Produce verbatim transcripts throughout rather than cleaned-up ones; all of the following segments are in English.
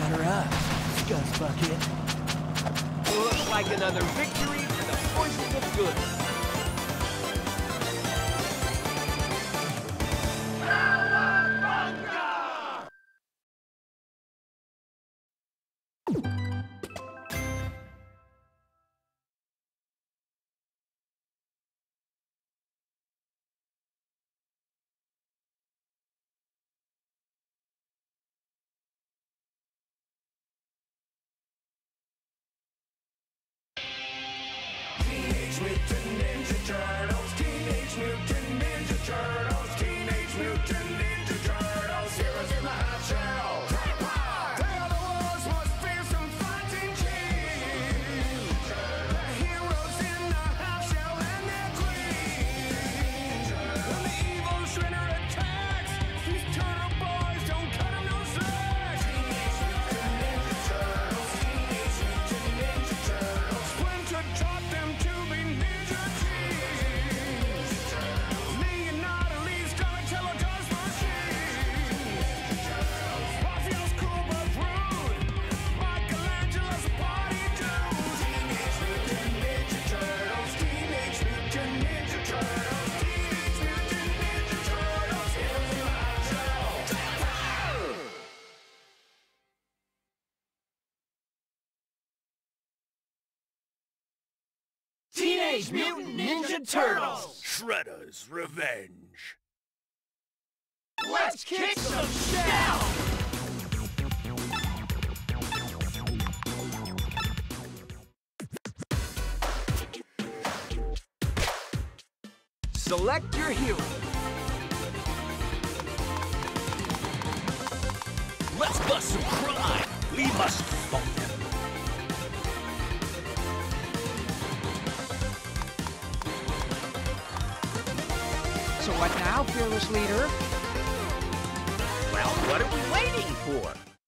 Batter up, Scuzz Bucket. Looks like another victory for the forces of good. Teenage Mutant Ninja Turtles, Teenage Mutant Ninja Turtles, Teenage Mutant Ninja Turtles, heroes in the half shell. They are the world's most fearsome fighting team. The heroes in the half shell and their queen. When the evil Shredder attacks, these turtle boys don't cut them no slack. Teenage Mutant Ninja Turtles, Teenage Mutant Ninja Turtles, Splinter taught them to be ninja teens. Leonardo's Donatello does machine. Raphael's cool but rude. Michelangelo's a party dude. Teenage Mutant Ninja Turtles, Teenage Mutant Ninja Turtles, Teenage Mutant Ninja Turtles, heroes in the half shell. Teenage Mutant Ninja Turtles! Shredder's Revenge. Let's kick some shell! Select your hero. Let's bust some crime. We must stop them. So what now, fearless leader? Well, what are we waiting for?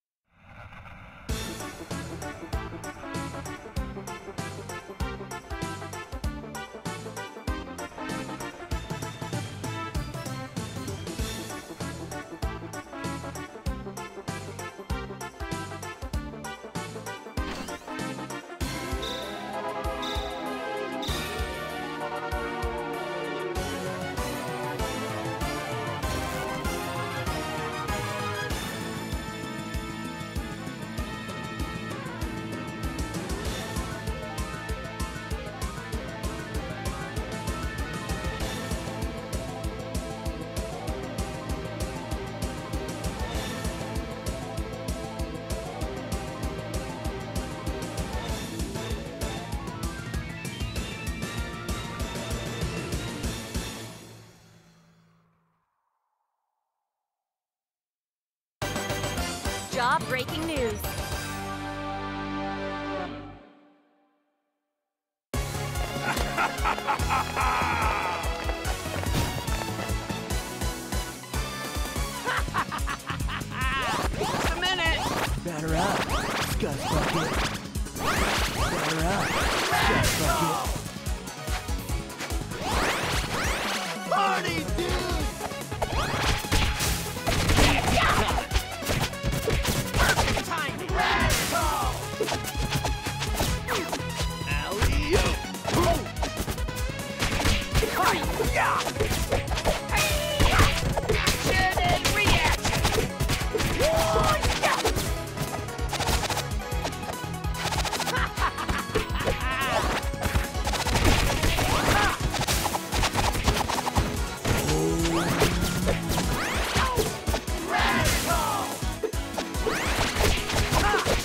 Job-breaking news. Just a minute! Batter up, Scuzz Bucket. Batter up, Scuzz Bucket. Party, dude! Perfect timing! Alley-oop! Hi-ya! Action and reaction! Radical!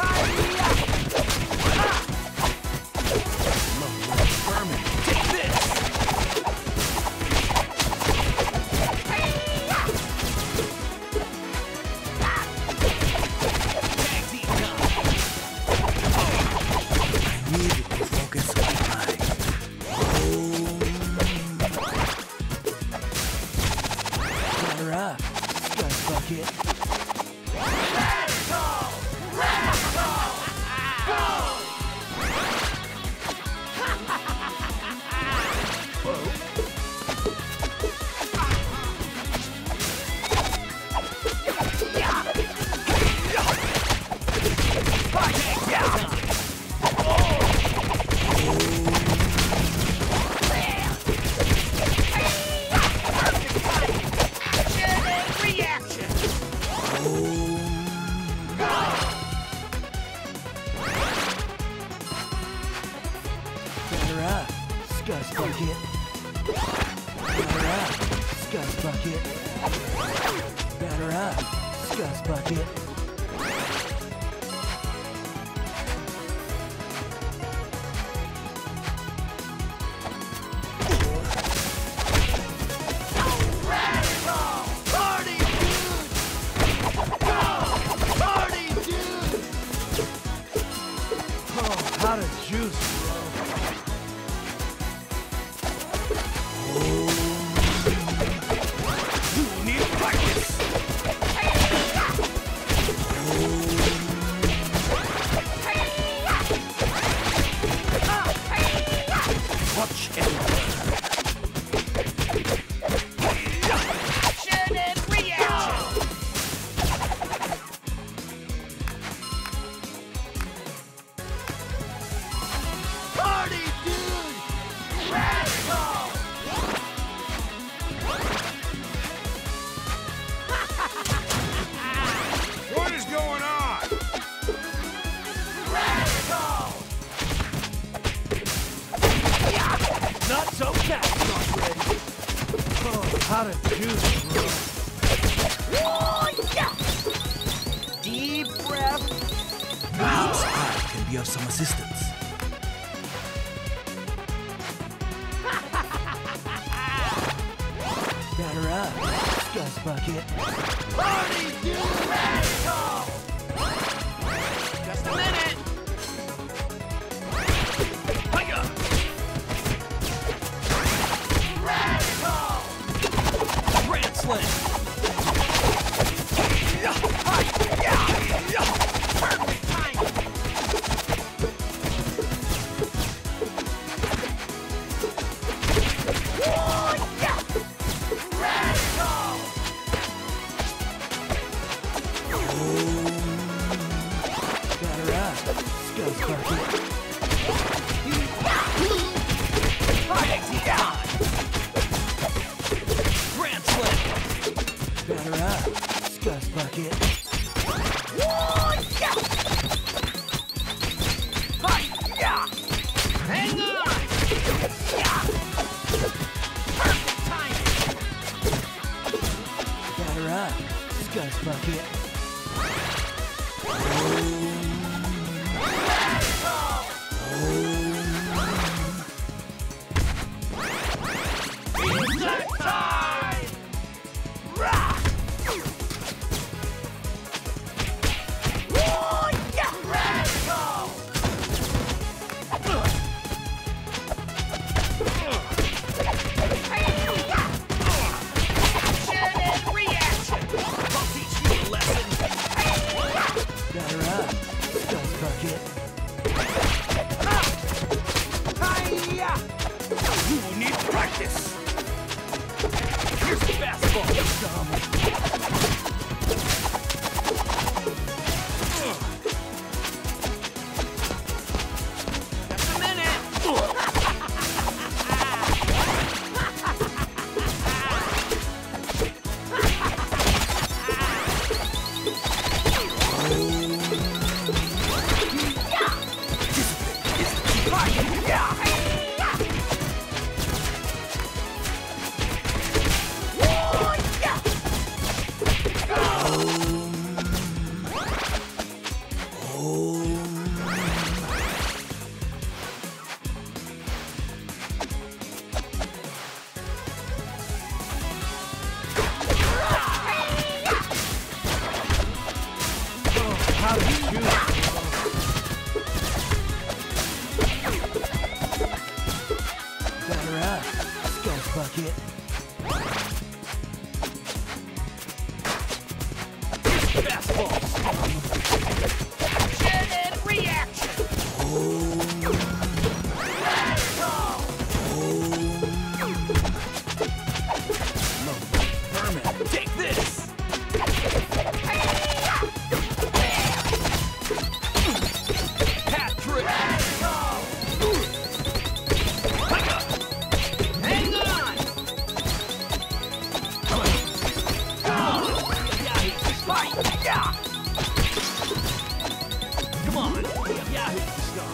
Now who's the star?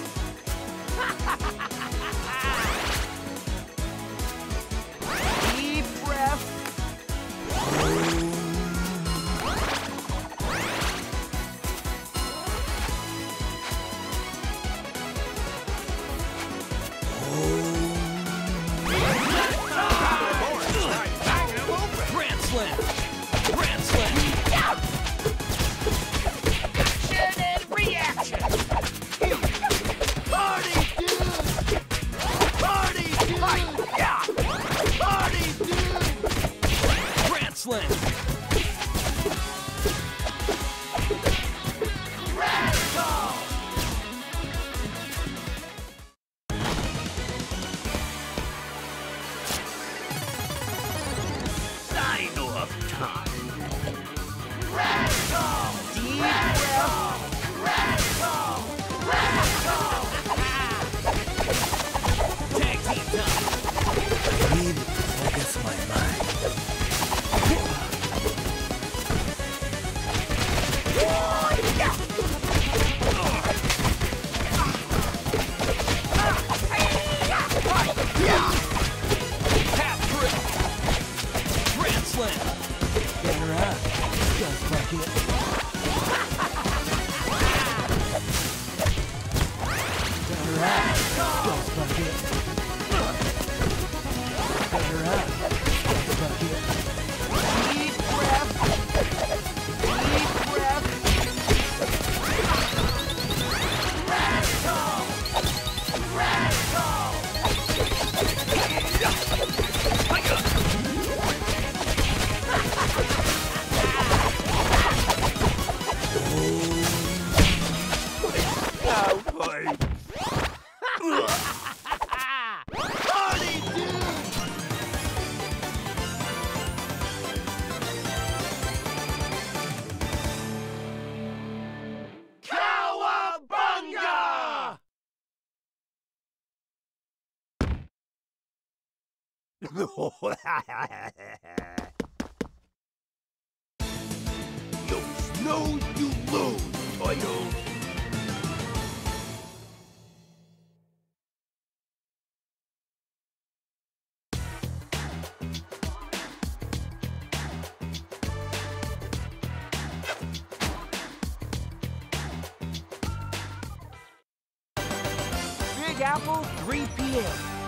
Deep breath. Grand slam! Grand slam! Action and reaction. Party, dude! Party, dude! Yeah! Party, dude! Grand slam! Radical! Dino of time! Radical! Deep breath. Radical! Radical! Tag team time! I need to focus my mind. Half grip! Grand slam! Better up. Just bucket. Better up. Just bucket. Better up. Just bucket. Deep breath. Deep breath. Radical! Radical! Oh boy! Party, dude! Cowabunga! You snooze, you lose, Toyo! Big Apple, three P M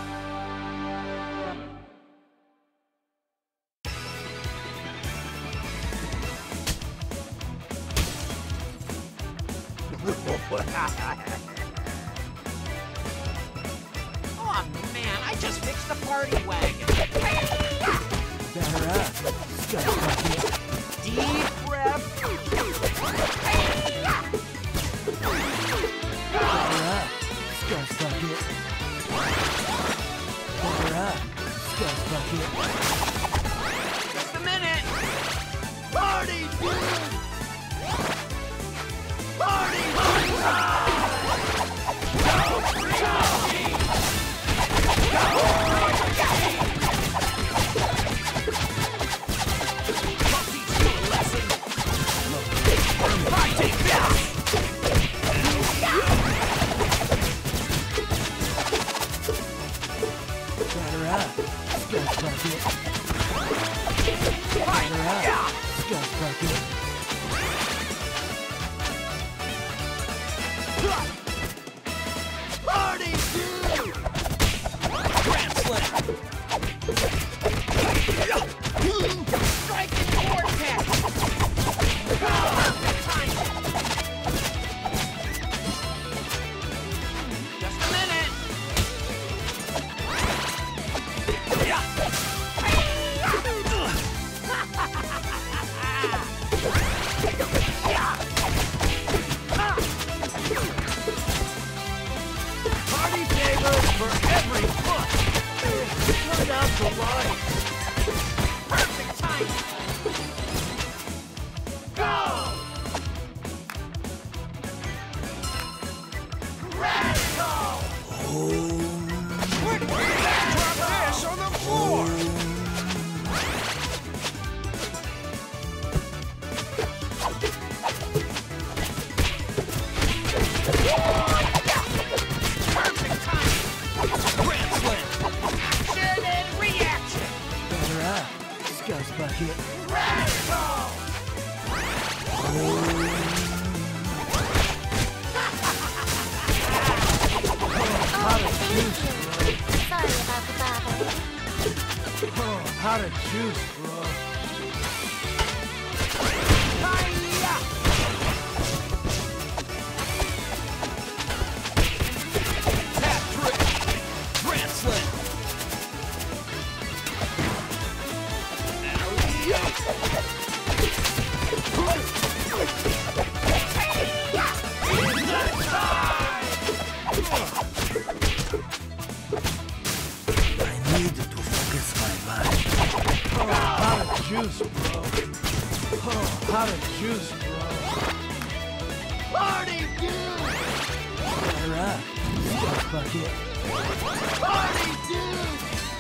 Oh man, I just fixed the party wagon. Better up. Just bucket. Deep breath. Better up. Just bucket. Better up. Just bucket. Just a minute. Party, dude! Party, party! Better up. Just bucket. Better up. Just bucket. Party, dude! Grand slam! Striking vortex! Perfect timing! Just a minute! Party favors for every foot! Put out the light! Perfect timing! Go! Radical! Quick, drop this on the floor! One! bucket. Hot as juice, bro. Sorry about the bother. Oh, hot as juice, bro. Juice, bro. Oh, hot as juice, bro. Party, dude! Alright, Scott bucket. Party, dude!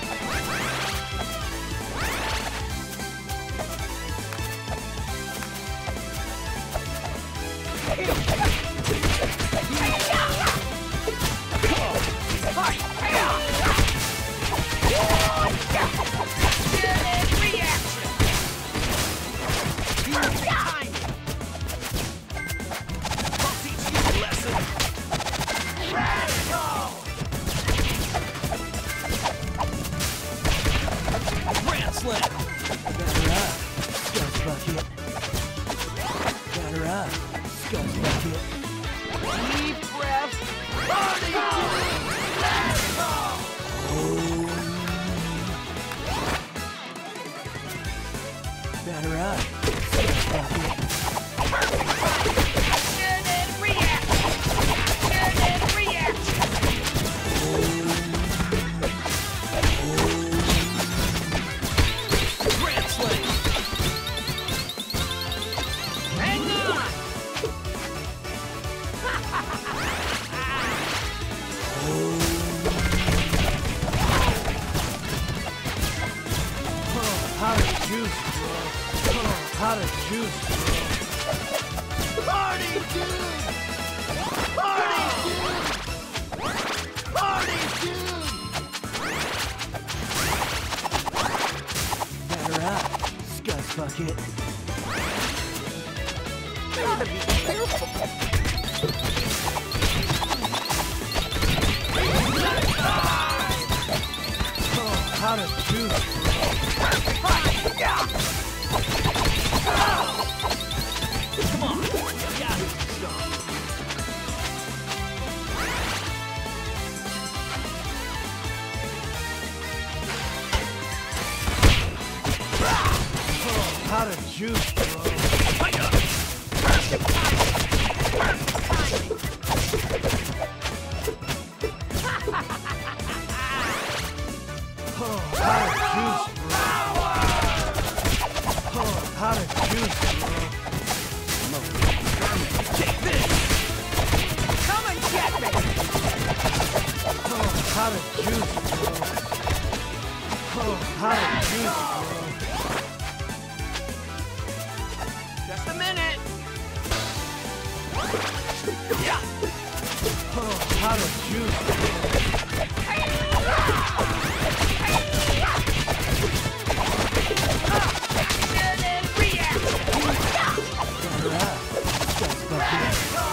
Bucket. Gotta be careful. Oh, hot as juice. Come on, you got it. Hot as juice, bro. Perfect timing. Perfect timing. Oh, hot as juice, bro. Oh, hot as juice, bro. Take this. Come and get me. Oh, hot as juice, bro. Oh, hot as juice, bro. Just a minute. Yeah. Oh, hot as juice, bro. Action and reaction. Alright, Scott bucket.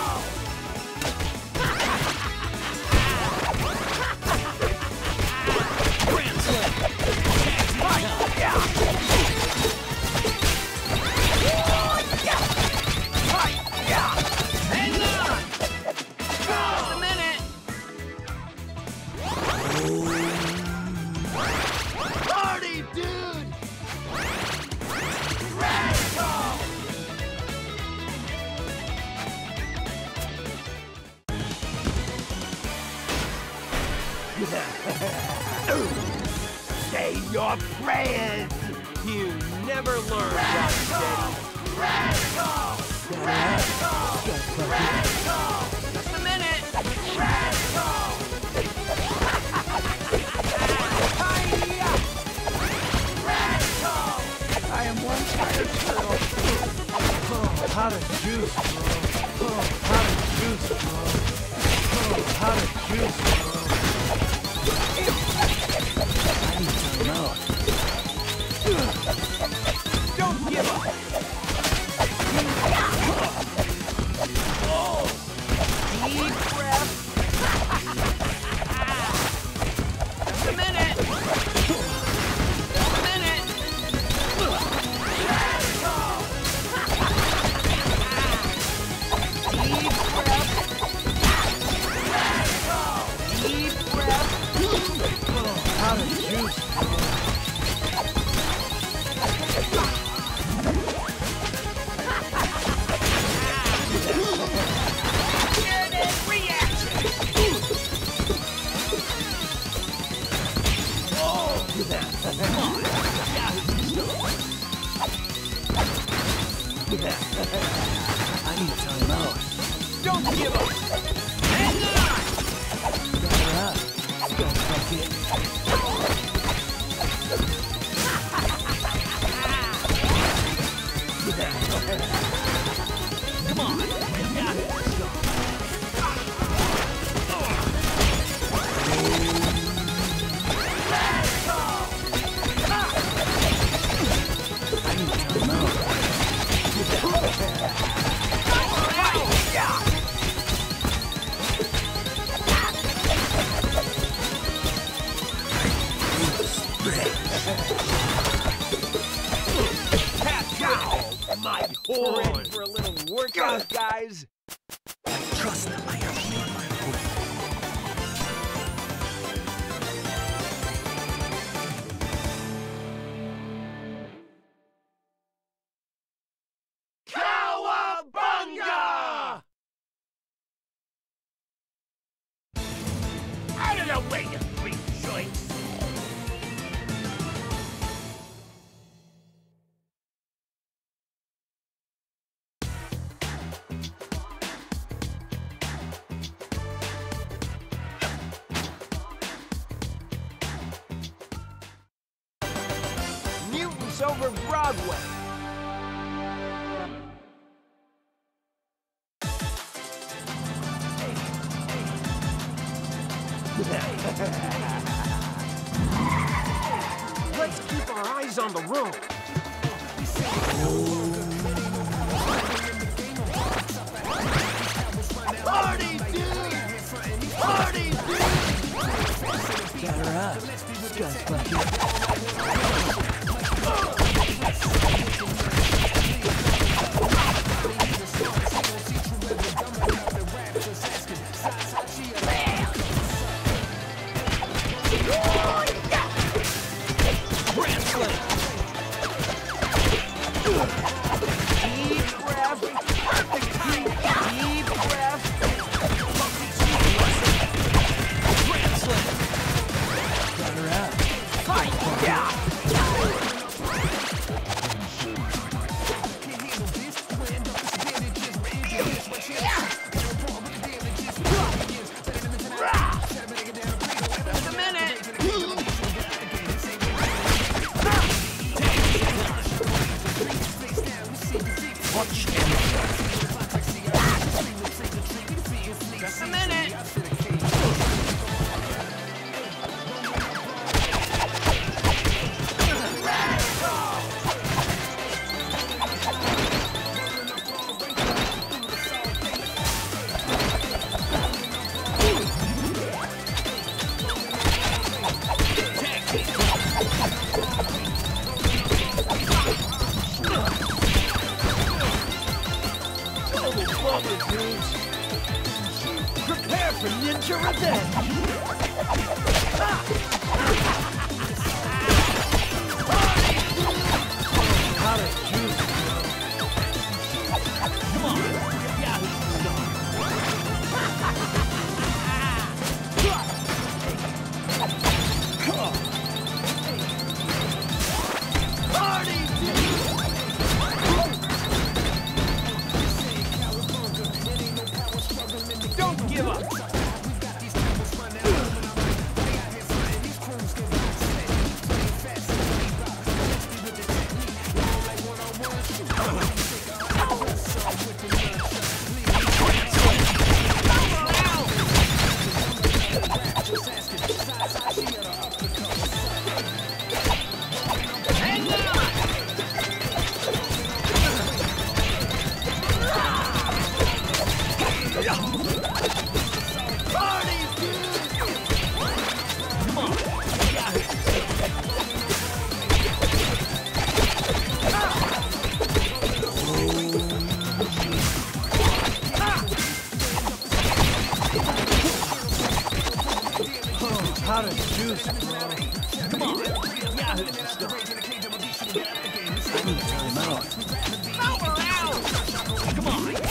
Grand Slam. Hang on. Just a minute. Party, dude. Radical. Say your prayers. You never learn, Rocksteady. Radical. Alright, Scott bucket. Just a minute. Radical. I am one tired turtle. Oh, hot as juice, bro. Oh, hot as juice, bro. Oh, hot as juice, bro. I need some milk. Deep breath. Just a minute. Just a minute. Deep breath. Deep breath. Out of juice. I need time out. Don't give up. Hang on. Come on. You got it. I need time out. My horn. Ready for a little workout, guys? Trust I have made my home. Cowabunga! Out of the way, you three joints! Mutants over Broadway. Let's keep our eyes on the road. Party, dude! Party, dude! Got her up. Got fucking. Deep breath. Deep, deep breath. Got her up. Fight! Yeah! Just a minute. Watch and Just a minute. Prepare for ninja revenge! Out of juice! come on. Yeah. Party, dude! Don't give up! Party, dude! Come on. Yeah. How to juice, bro. Come on. Yeah. I need to time out. Power out! Come on. Yeah.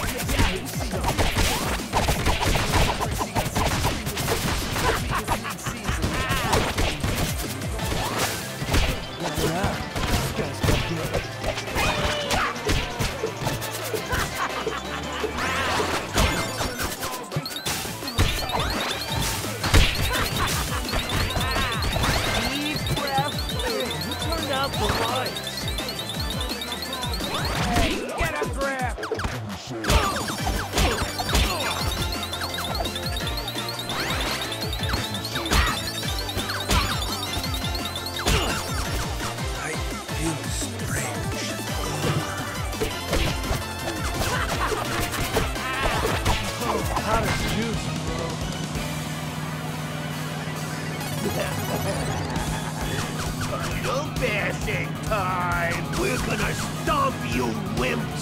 Turtle bashing time! We're gonna stomp you wimps!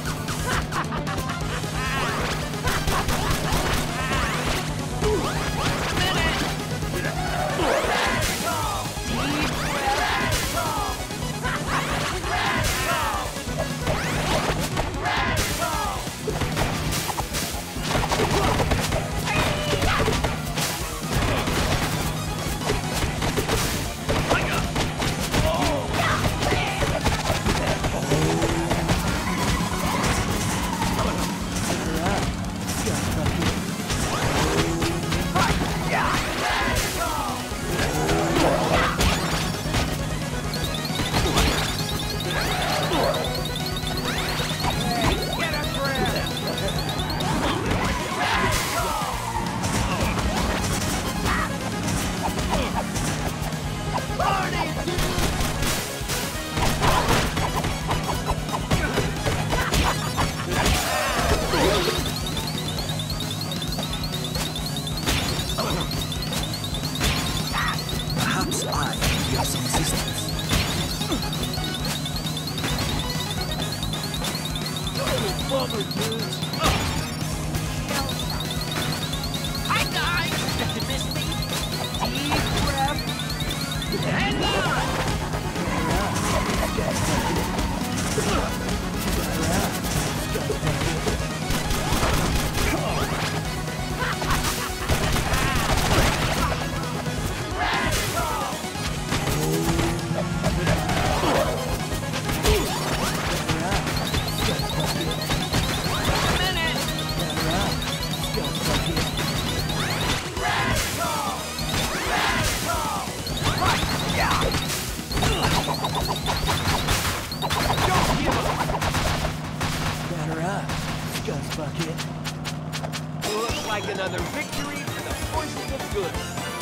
like another victory for the forces of good.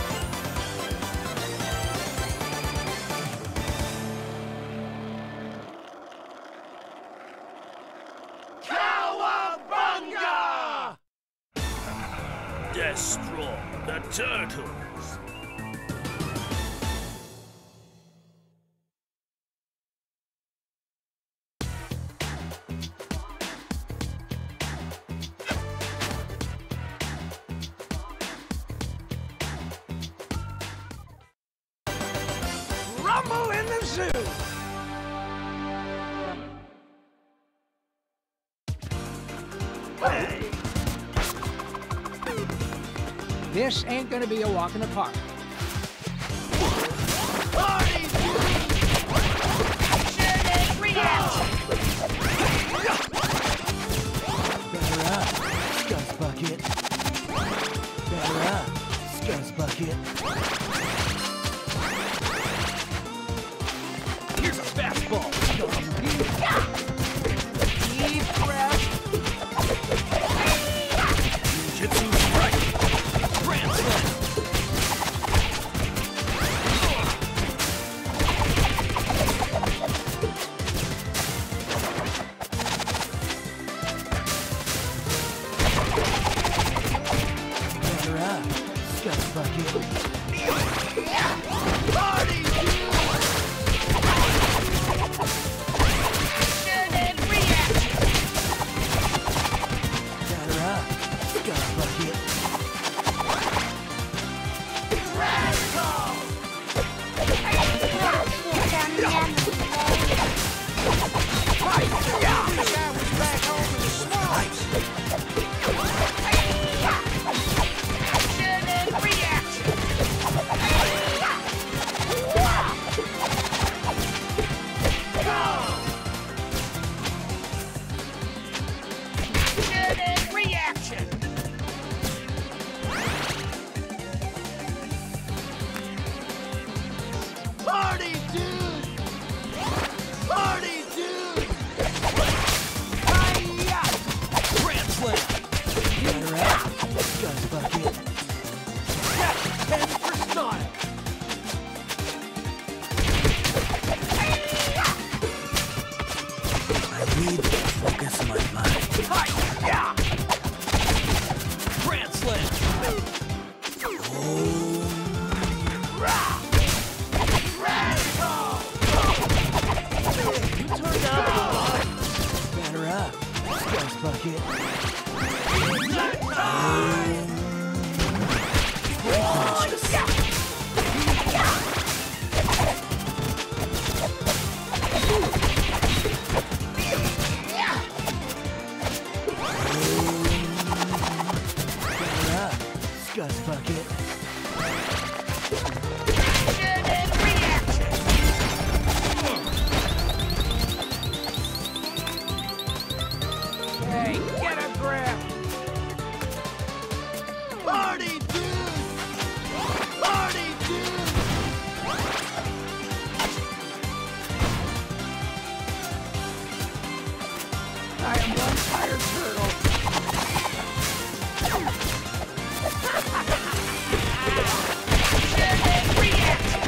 Cowabunga! Destroy the turtles! Rumble in the zoo! Hey! This ain't gonna be a walk in the park. Party! Action and reaction! Batter up, Scuzz Bucket. Batter up, Scuzz Bucket. Here's a fastball! Deep breath. Jitsu strike! Grand slam! Scuzz bucket. Party, dude! Action and reaction. Batter up. Scuzz bucket. Action and reaction. Action and reaction. Party, dude! Party, dude! Grand Slam! Batter up. Scuzz bucket. That's ten for style! I need to focus my mind. Hi-ya! Grand Slam! You turned out the light! Batter up. Scuzz bucket. Batter up. Scuzz bucket. Action and reaction. Hey, get a grip. Party, dude! Party, dude! I am one tired turtle. Action and reaction.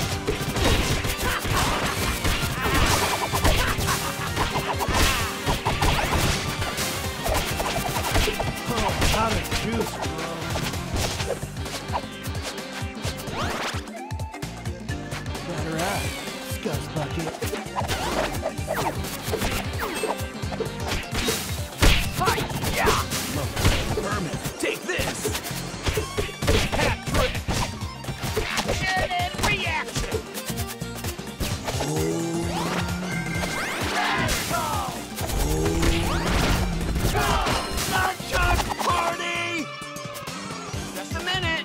Oh, out of juice, bro. Batter up. Scuzz bucket. Hermit, take this! Hat trick! Action and reaction. Sunshine party! Just a minute!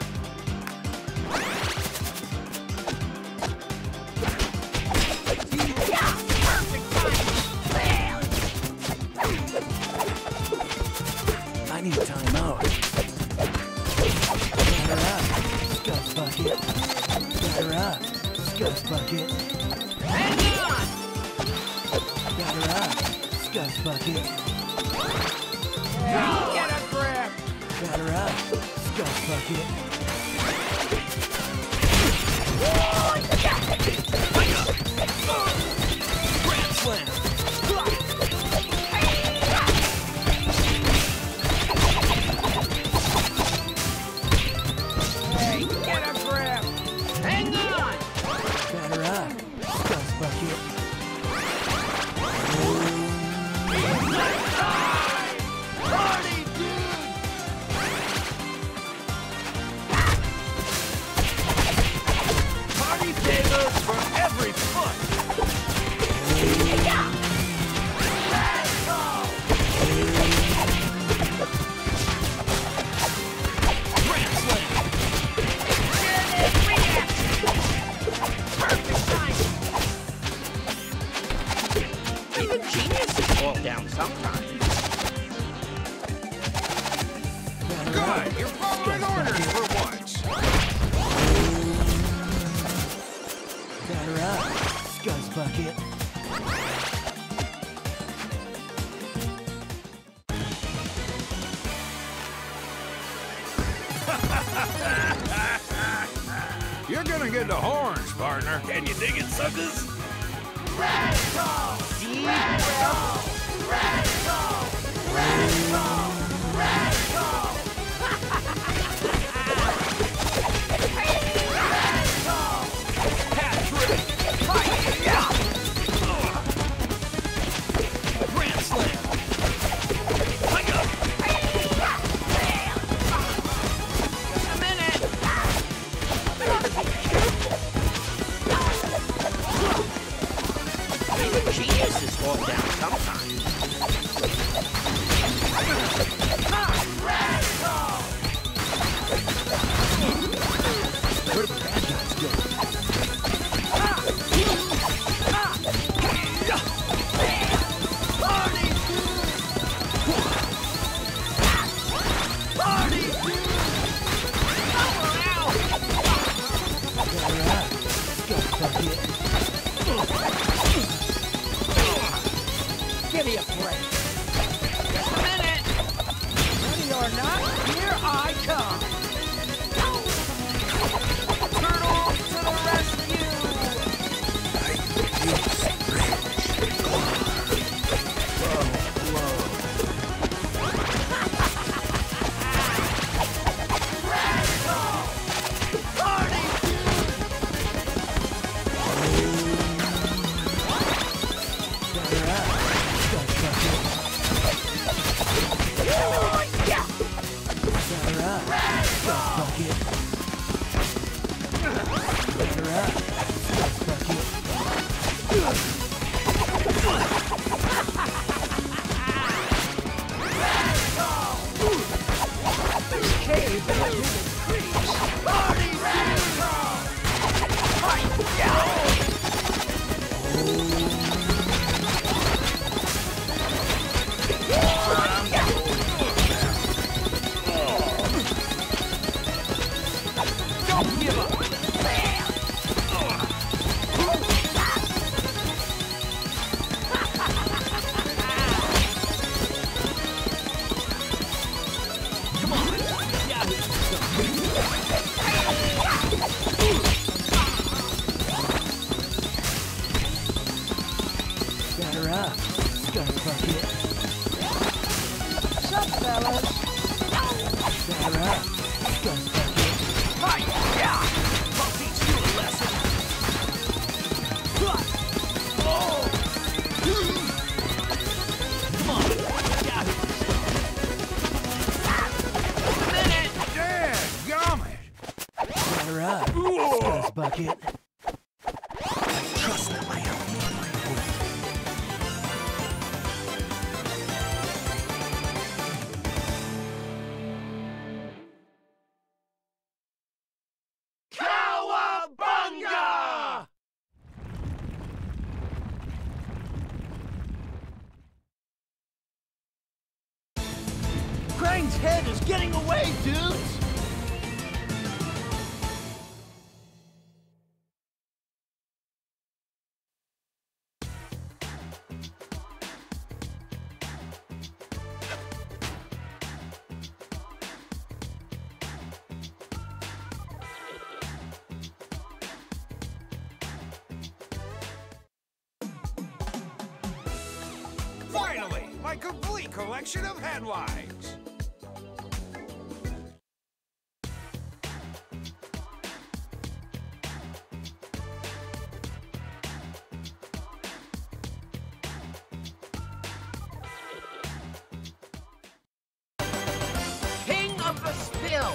I need time out. Batter up. Scuzz bucket. Batter up. Scuzz bucket. Hang on! Batter up. Scuzz bucket. Hey, get a grip. Batter up. Scuzz bucket. Grand Slam! Hey, get a grip. Hang on! Batter up. Scuzz bucket. Party, dude! Party favors for every foot! Grand Slam! Action and reaction. Perfect timing! Even geniuses fall down sometimes. Batter up. Good, you're following Scuzz orders bucket. for once. Batter up. Scuzz bucket. You're gonna get the horns, partner. Can you dig it, suckers? Deep breath. Bucket. I trust that I have made my point. Cowabunga! Crane's head is getting away, dudes! Finally, my complete collection of headlines. King of the Spill!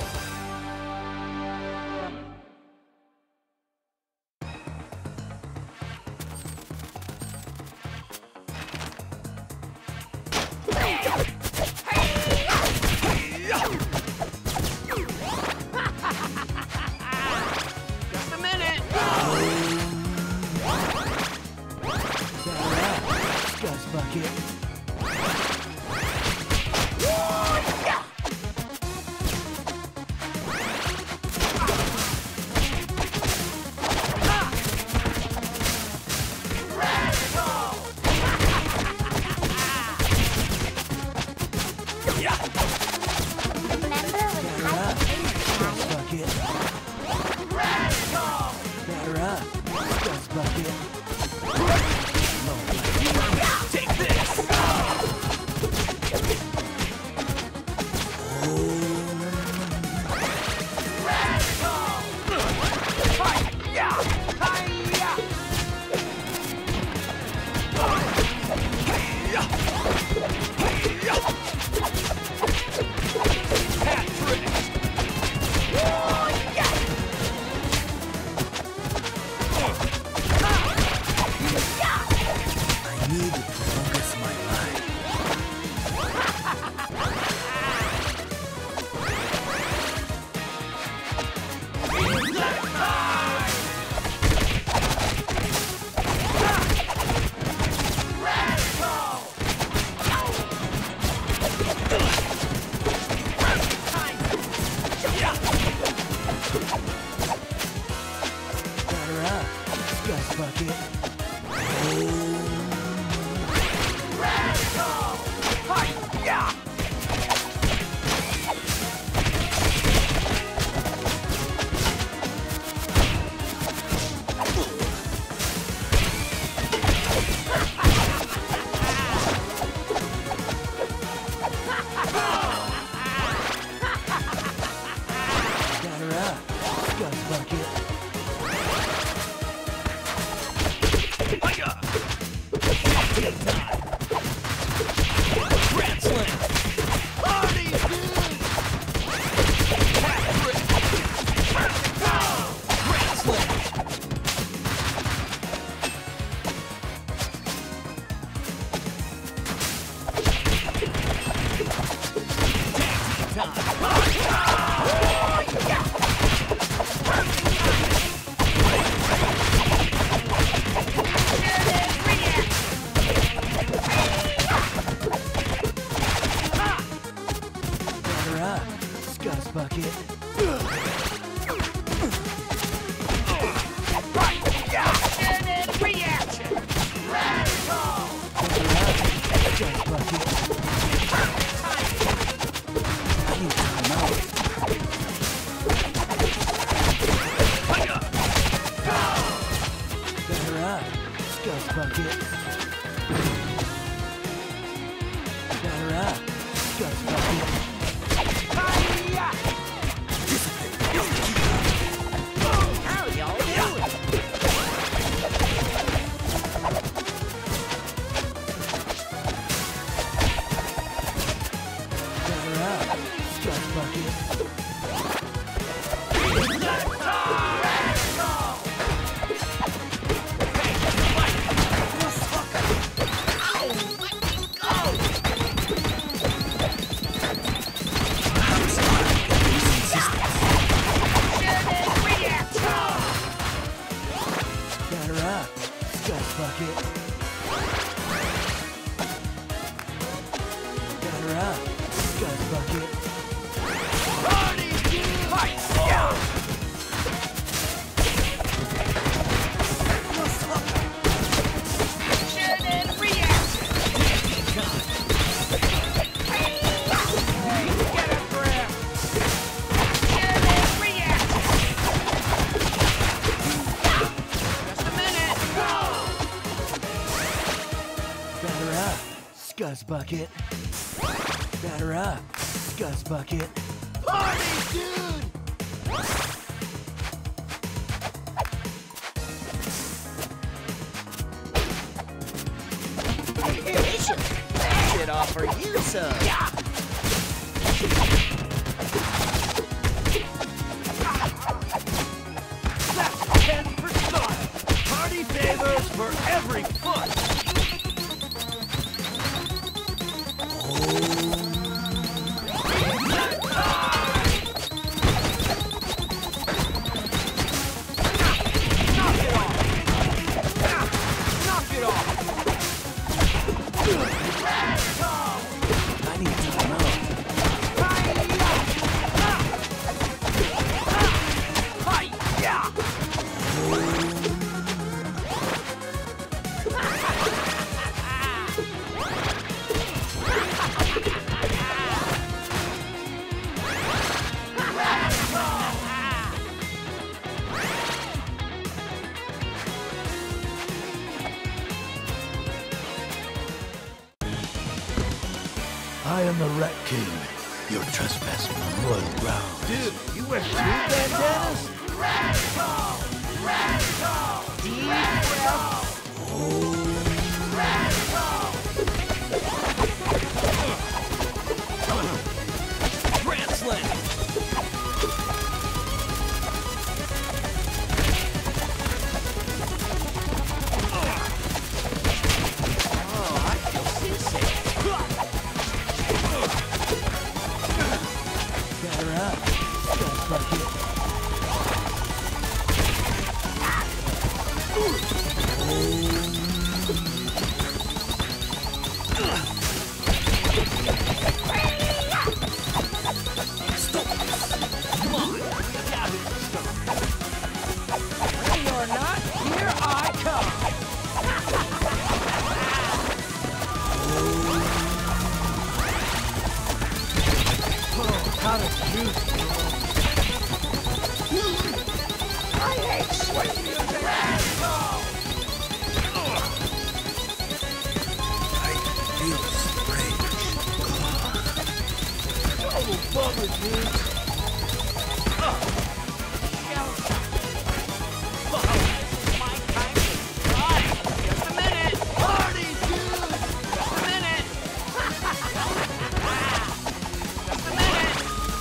Just a minute! Gus Bucket. Time. Scuzz bucket. Action and reaction! Radical! Scuzz bucket. I need time out. Better up. Scuzz bucket. Better up. Scuzz bucket. How y'all doing? Better up. Scuzz bucket. Better up. Scuzz bucket. Better up. Scuzz bucket. Party, dude! Fight! Yeah! Action and reaction! Get a grip! Action and reaction! Just a minute! Better up. Scuzz bucket. Better up. Scuzz bucket. Party, dude! Should offer you some. That's ten for style. Party favors for every foot. Knock it off! Knock it off! I need time out. I am the Rat King. You're trespassing on royal ground. Dude, you wear two bandanas? Deep breath. Translate. Oh, I feel seasick. Better up. Scuzz bucket. Ready or not, here I come. Oh, how to juice. I hate sweet music. Feel strange. Total bummer, dude. My kind of time. Just a minute. Party, dude. Just a minute. Just a minute.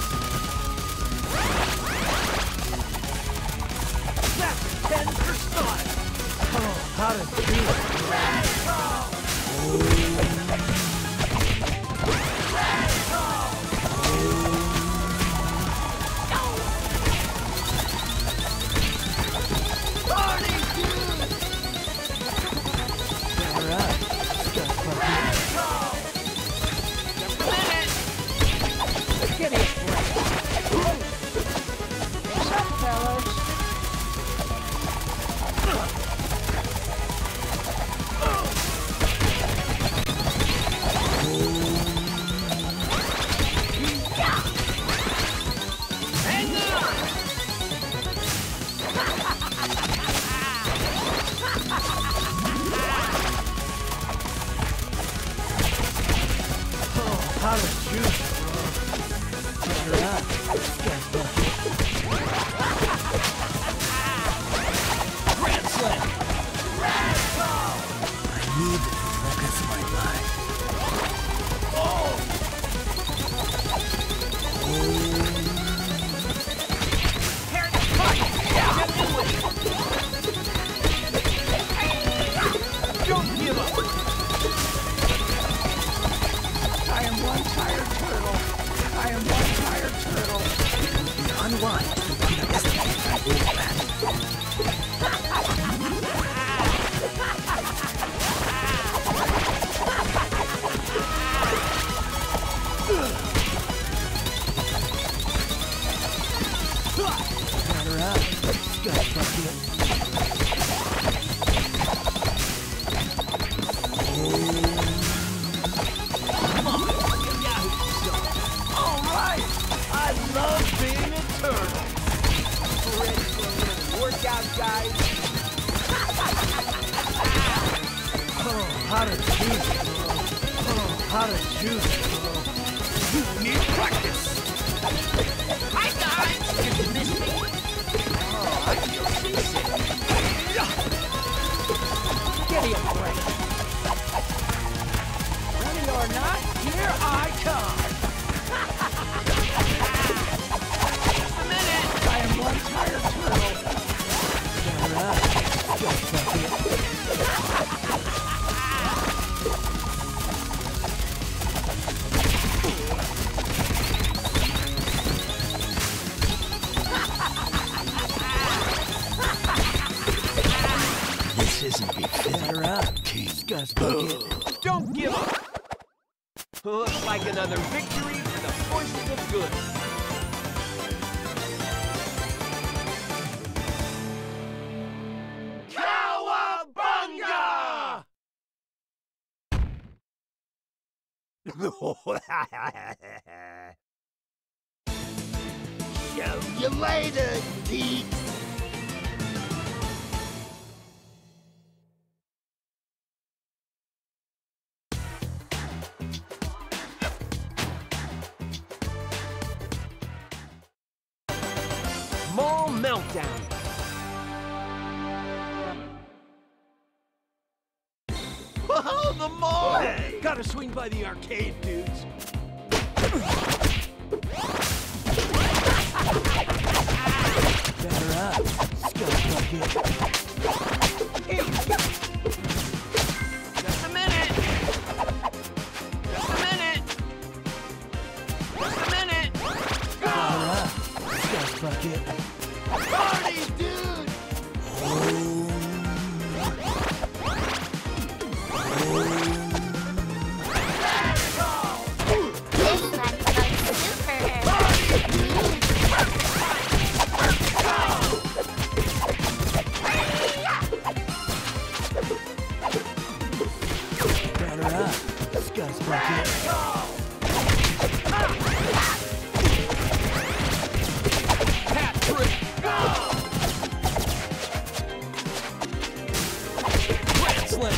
That's ten for style. Oh, how to juice. Batter up. Scuff bucket. All right. I love being a turtle. Ready for a little workout, guys? Oh, how to juice, bro. Oh, how to juice, bro. You need practice. Hi, guys! Did you miss me? Oh, I feel seasick. Give me a break. Ready or not, here I come. Just a minute. I am one tired turtle. Batter up. Scuff bucket. This isn't be Batter up. Scuff bucket. Don't give up. Looks like another victory for the forces of good. Cowabunga! Show you later, geeks. Mall Meltdown. Whoa, the mall! Hey, gotta swing by the arcade, dudes. Batter up. Scuff bucket. Just a minute. Just a minute. Just a minute. Batter up. Scuff bucket. Party, dude! This one looks super. Batter up. Scuff bucket. Hat trick! Grand slam!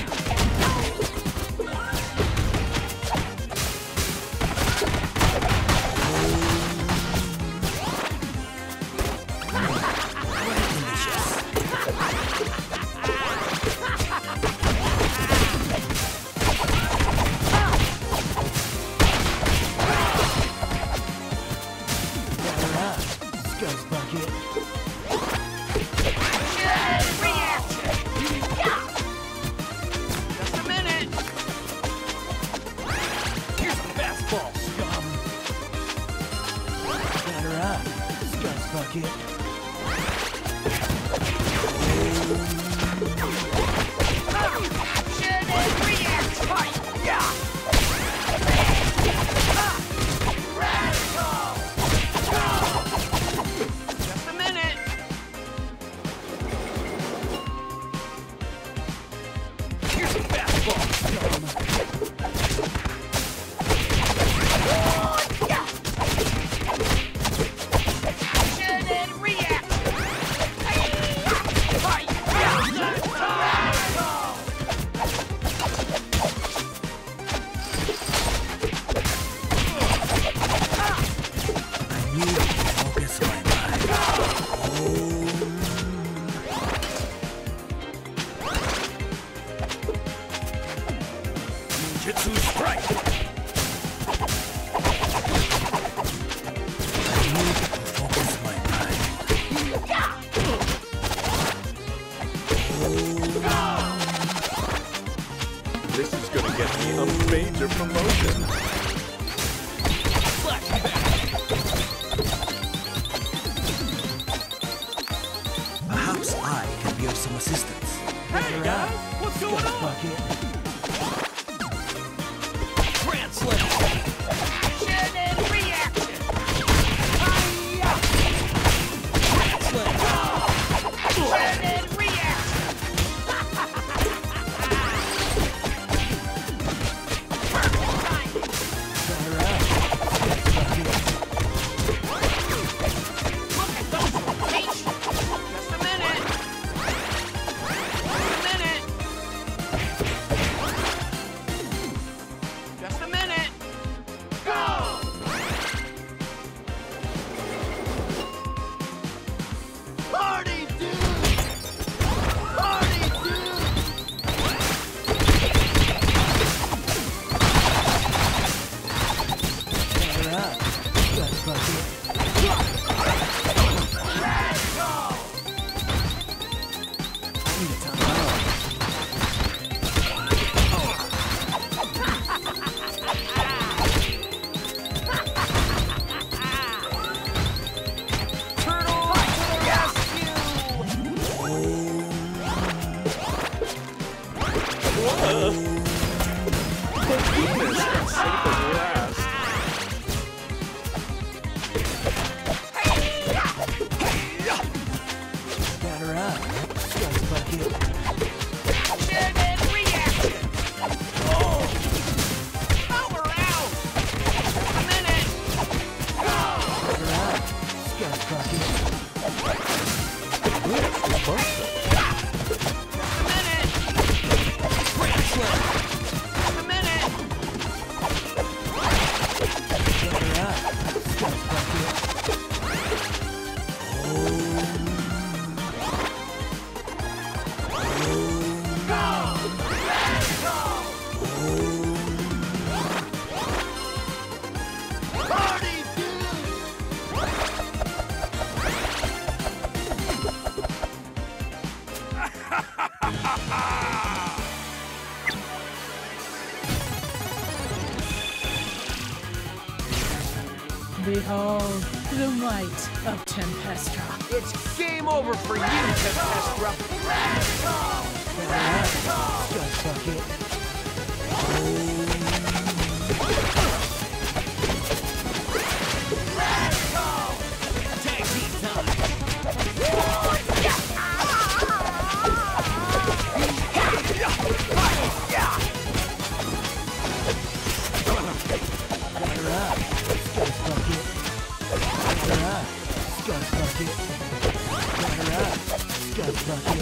Batter up. Scuff bucket. Just a minute. Here's a fastball, scum! Batter up. Scuff bucket. Action and react. Fight. Yeah. Just a minute. Here's a fastball, scum! Action and react. Fight. Yeah. I need to focus my mind. Ninjutsu strike. I need to focus my mind. This is gonna get me a major promotion. Perhaps I can be of some assistance. Hey, guys! What's going Scuff on? bucket. Grand slam! Action and reaction. bucket. Where's the buster? A minute! Butter up. Scotch bucket. Behold the might of Tempestra. It's game over for you, Tempestra. Scotch bucket. Tag team time. Butter up. Scotch bucket. Butter up. Scotch bucket. Butter up. Scotch bucket.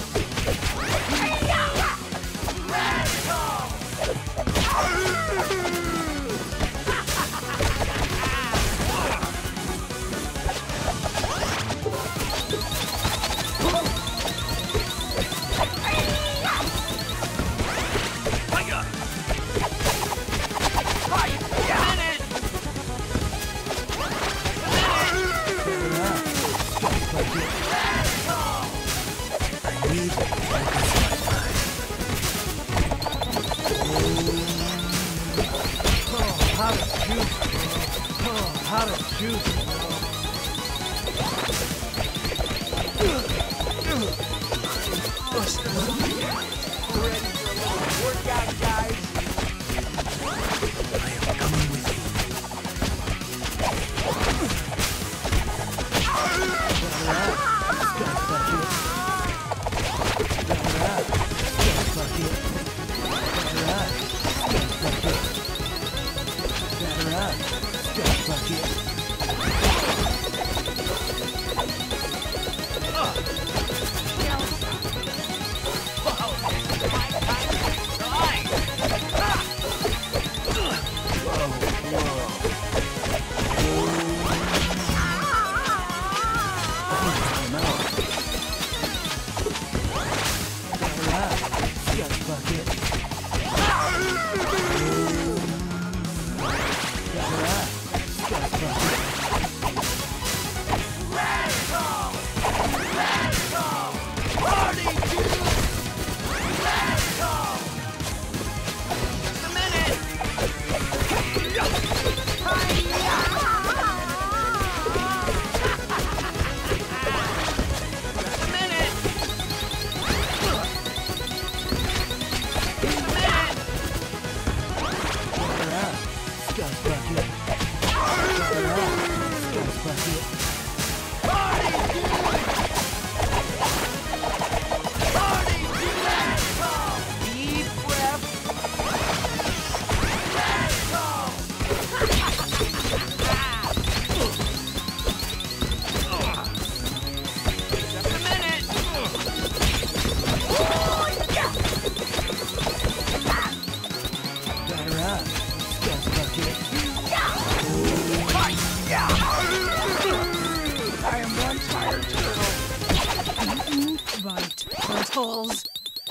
Turtles.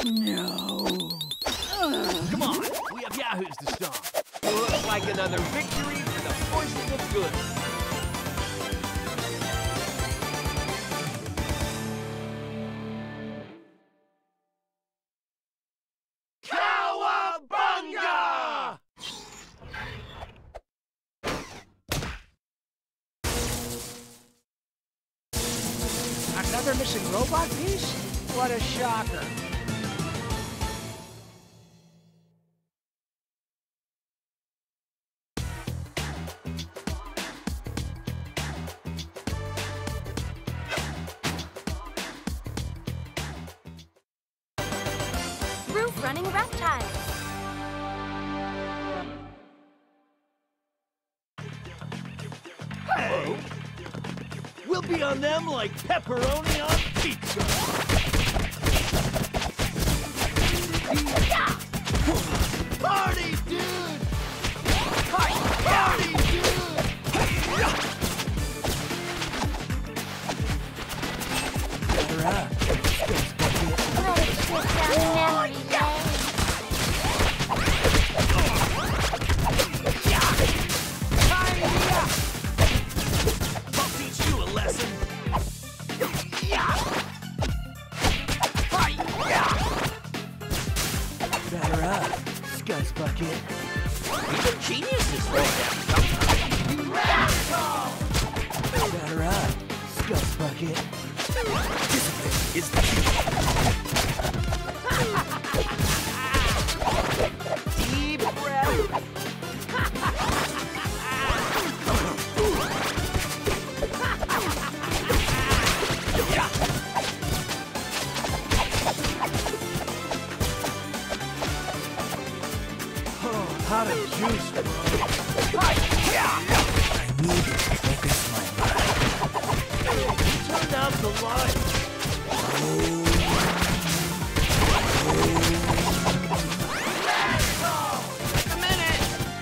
No. Ugh. Come on, we have yahoos to stomp. Looks like another victory for the forces of good. Cowabunga! Another missing robot piece? What a shocker. Roof running reptiles. Hey! We'll be on them like pepperoni on pizza. Party, dude! Party, dude! Alright. Let it slip down memory lane. I'll teach you a lesson. Batter up, Scuzz Bucket. Even geniuses fall down sometimes. Batter up, Scuzz Bucket. Discipline is the key. Deep breath. Oh, hot and juice, bro. I need to focus my mind. Turn out the light. Just a minute.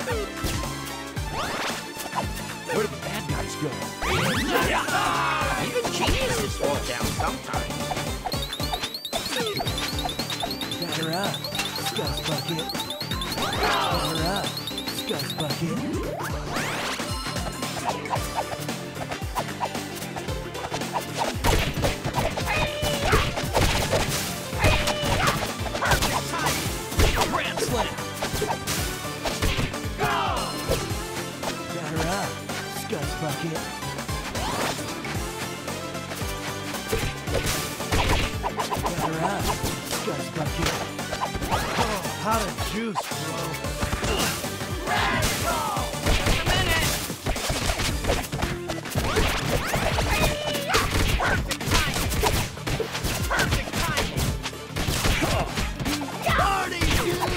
Where did the bad guys go? Even geniuses fall down sometimes. Batter up, Scuzz Bucket. Batter up, Scuzz Bucket. Grand slam. Batter up, Scuzz Bucket. Batter up, Scuzz Bucket. Oh, hot and juice, bro. Just a minute. Perfect timing. Perfect timing. Party, dude!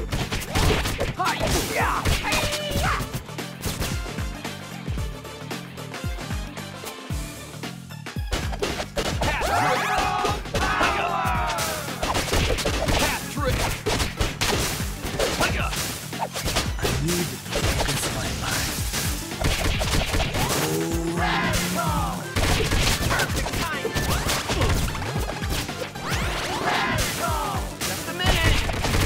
I need to focus my mind. Perfect timing. Just a minute.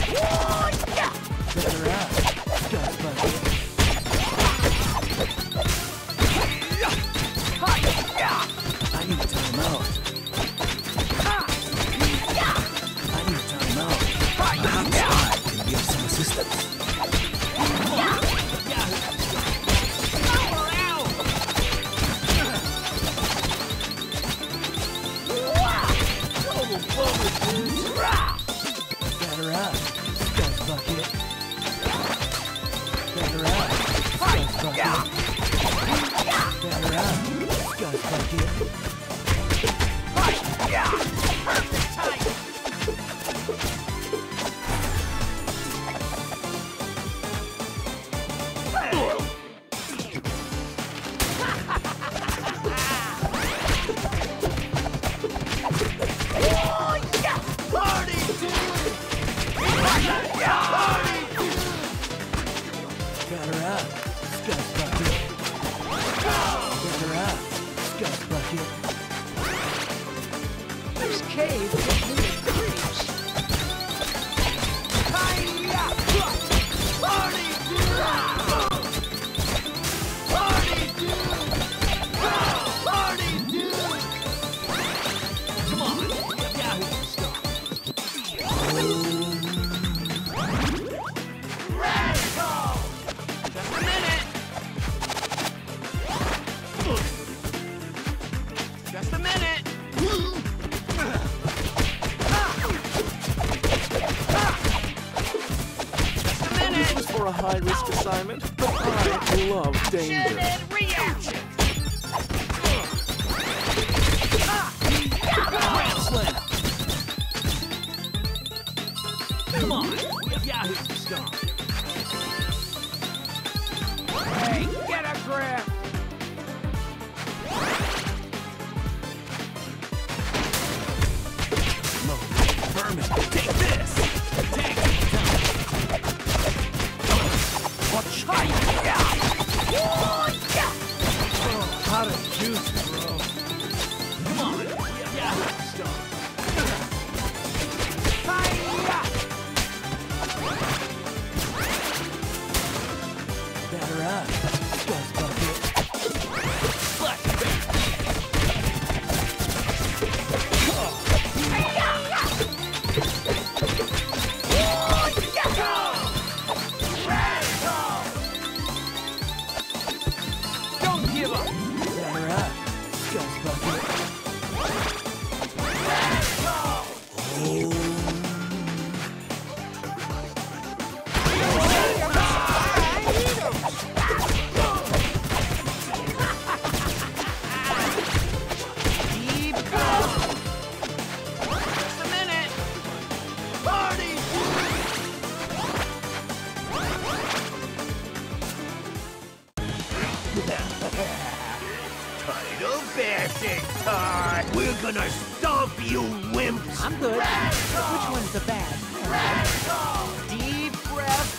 Batter up, Scuzz Bucket. I need time out. I need time out. Perhaps I can give some assistance. Power out. Batter up, Scuzz Bucket. Batter up, Scuzz Bucket. Batter up, Scuzz Bucket. Perfect timing. Party, dude! Party, dude! Batter up, Scuzz Bucket. Batter up, Scuzz Bucket. This cave is full of creeps. Party, dude! Party, dude! Party, dude! Come on, Yahoo stuff. Just a minute. Just a minute. Just a minute. This was for a high-risk assignment, but I love danger. Action and reaction. Grand slam. Come on, Yahoo stuff. Hey, get a grip. We're gonna stomp you, wimps! I'm good. Which one's the bad? Deep breath.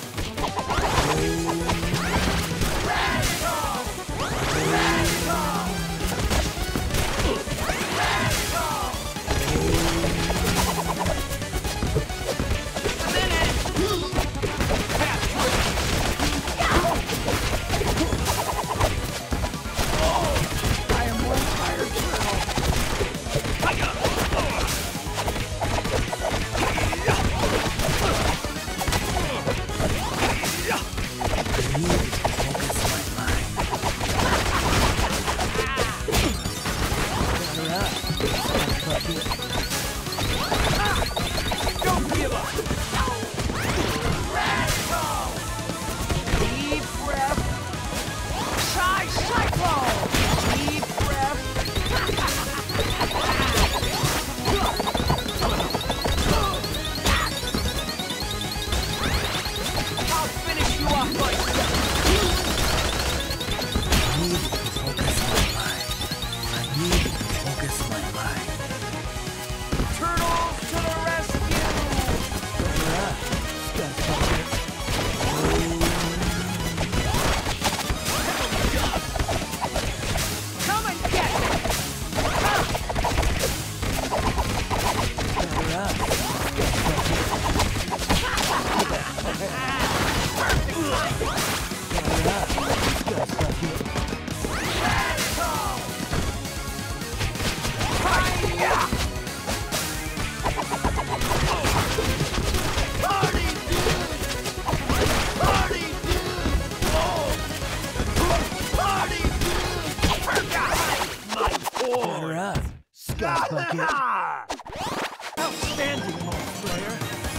Outstanding, Mole Slayer.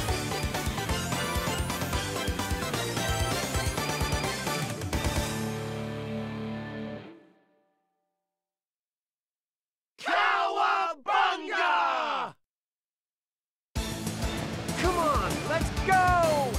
Cowabunga! Come on, let's go!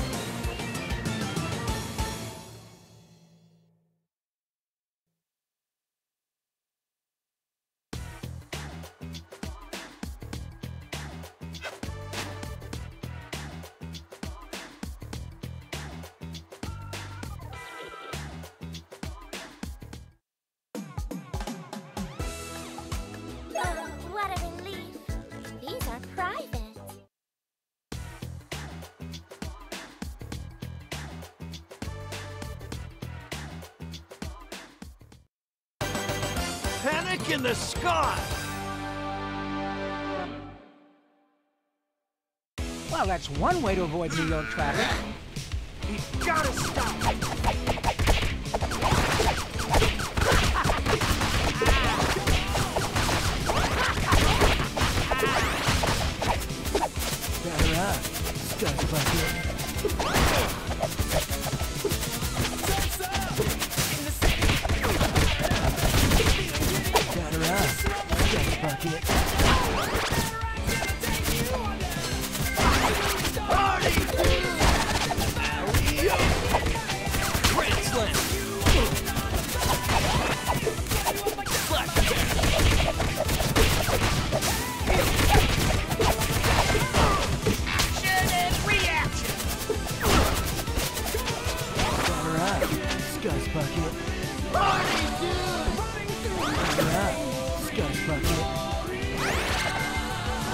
What a relief. These are private. Panic in the sky! Well, that's one way to avoid New York traffic. We've gotta stop! Batter up, Scuzz Bucket. Batter up, Scuzz Bucket. Party! Grand Slam! Flash Action and reaction! Batter up, Scuzz Bucket. Party, dude! Batter up, Scuzz Bucket.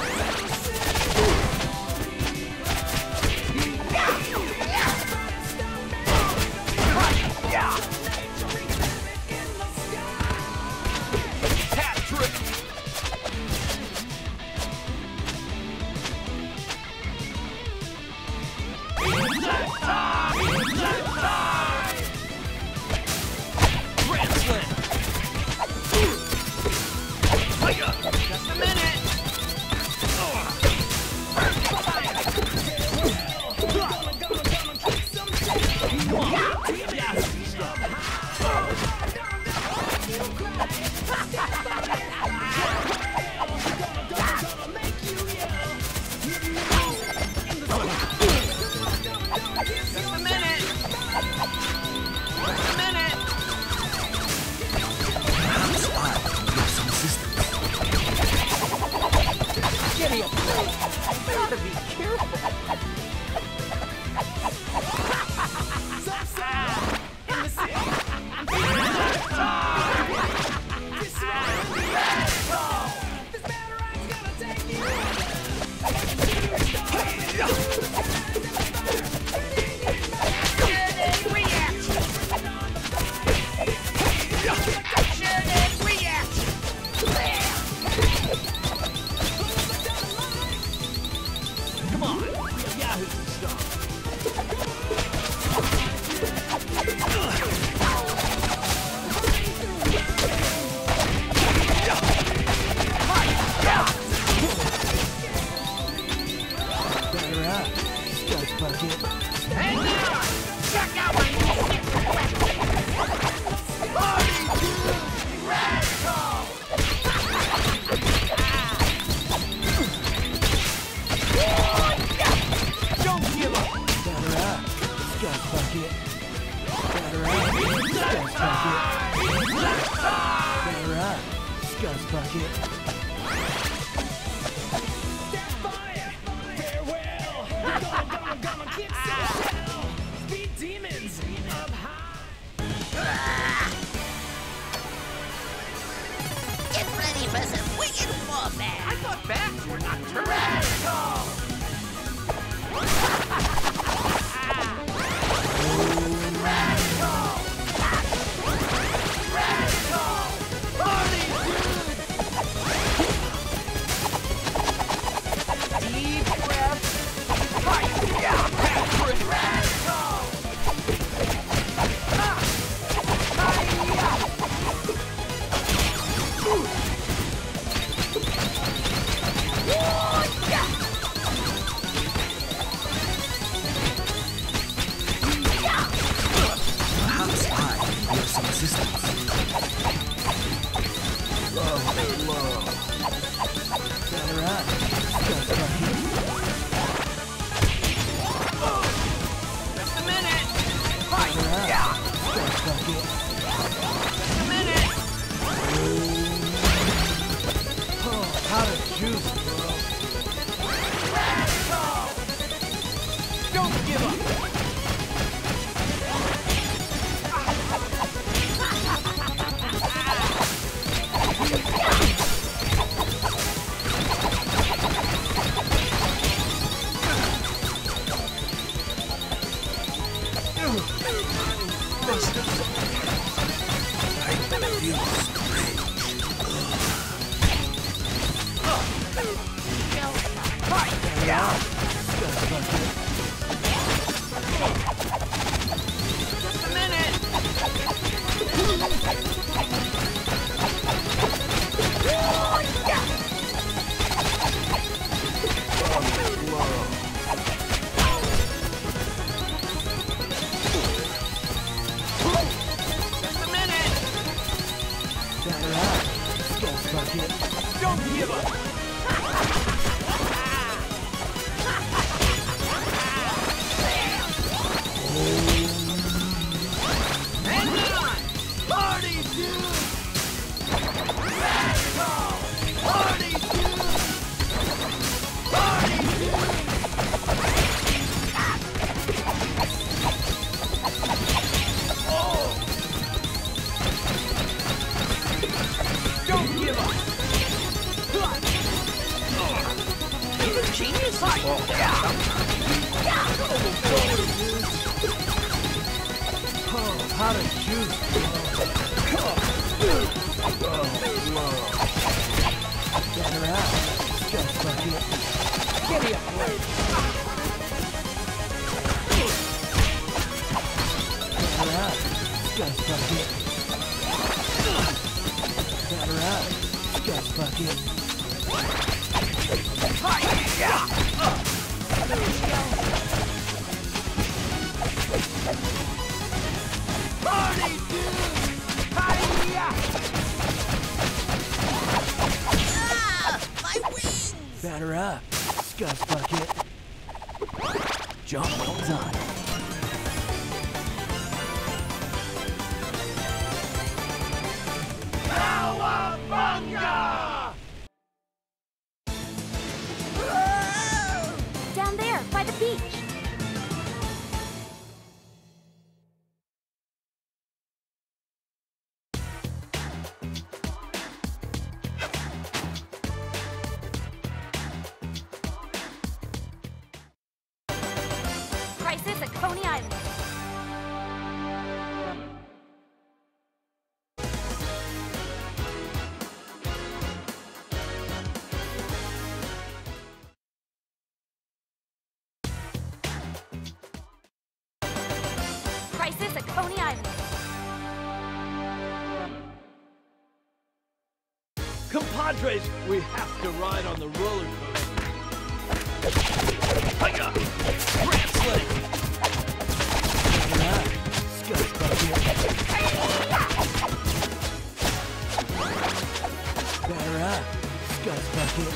Batter up, Scuzz Bucket. Job well done. Cowabunga! Down there, by the beach. Coney Island. Crisis at Coney Island. Compadres, we have to ride on the roller coaster. Hiya! Grand Sling! Scuff bucket. Batter up, Scuff bucket.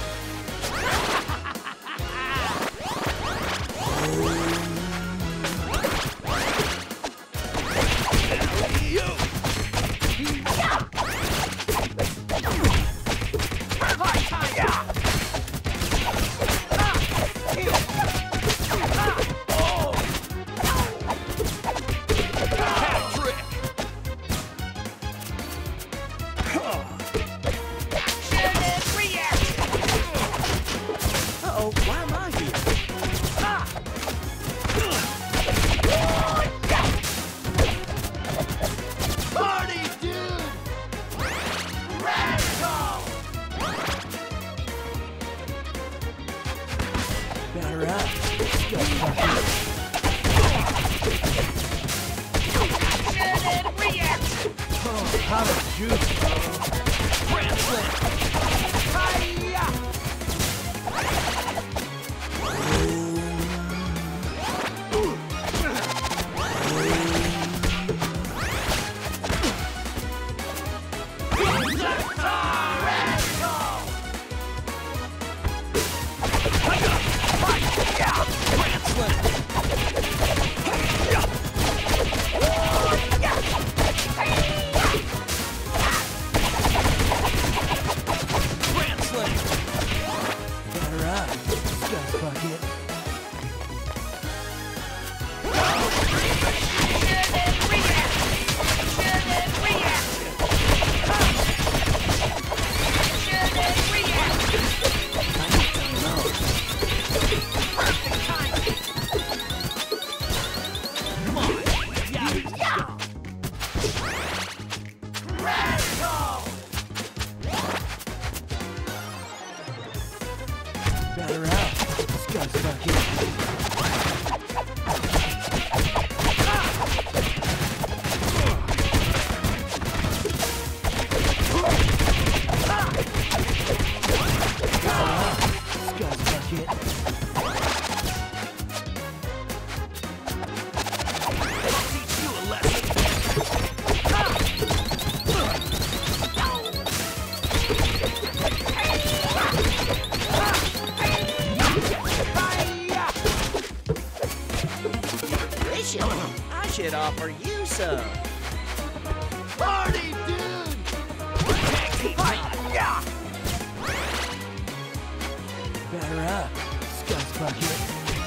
Offer you some. Party, dude! Yeah. Batter up, Scuff bucket.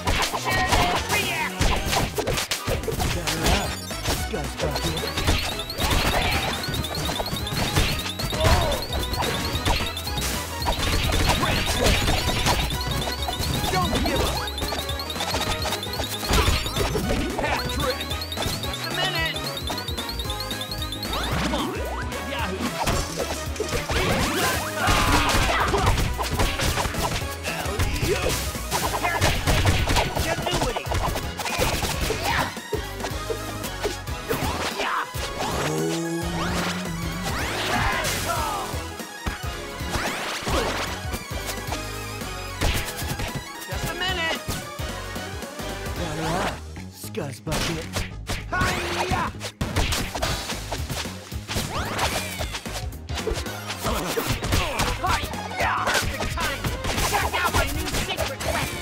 Batter up, Scuff bucket. Don't give up! Hat trick! Scuff bucket. Hiya! Perfect time! Check out my new secret weapon!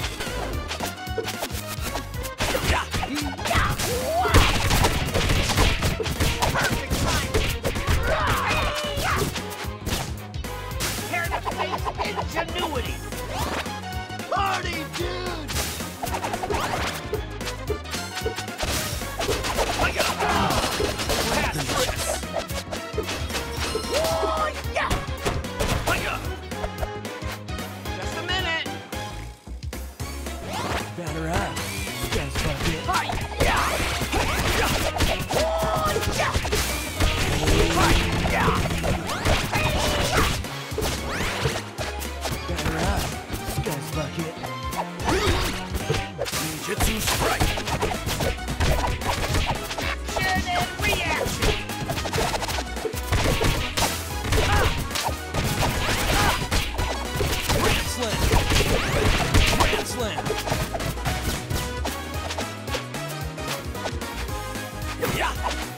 Perfect time! Prepare to face ingenuity! Party, dude! Just a minute! Batter up, Scuff bucket. Hi! Ninjutsu strike. Action and reaction. Grand slam. Grand slam. Yeah.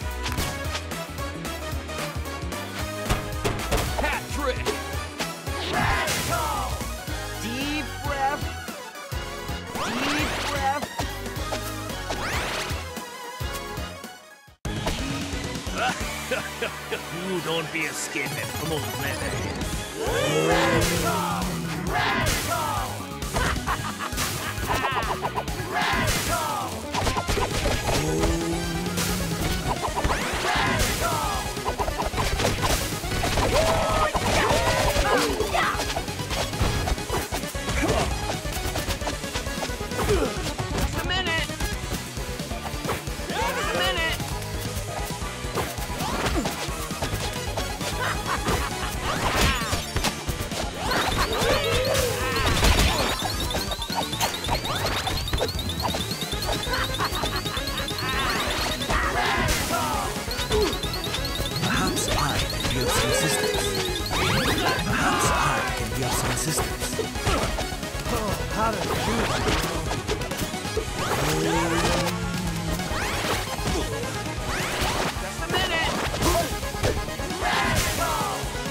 Hat trick. Radical. Deep breath. Deep breath. You don't be escaping from old man. Radical. Radical. Radical. Just a minute. Just a minute. Perhaps I can be of some assistance. Perhaps I can be of some assistance. Oh, how to juice, Just a minute. Radical.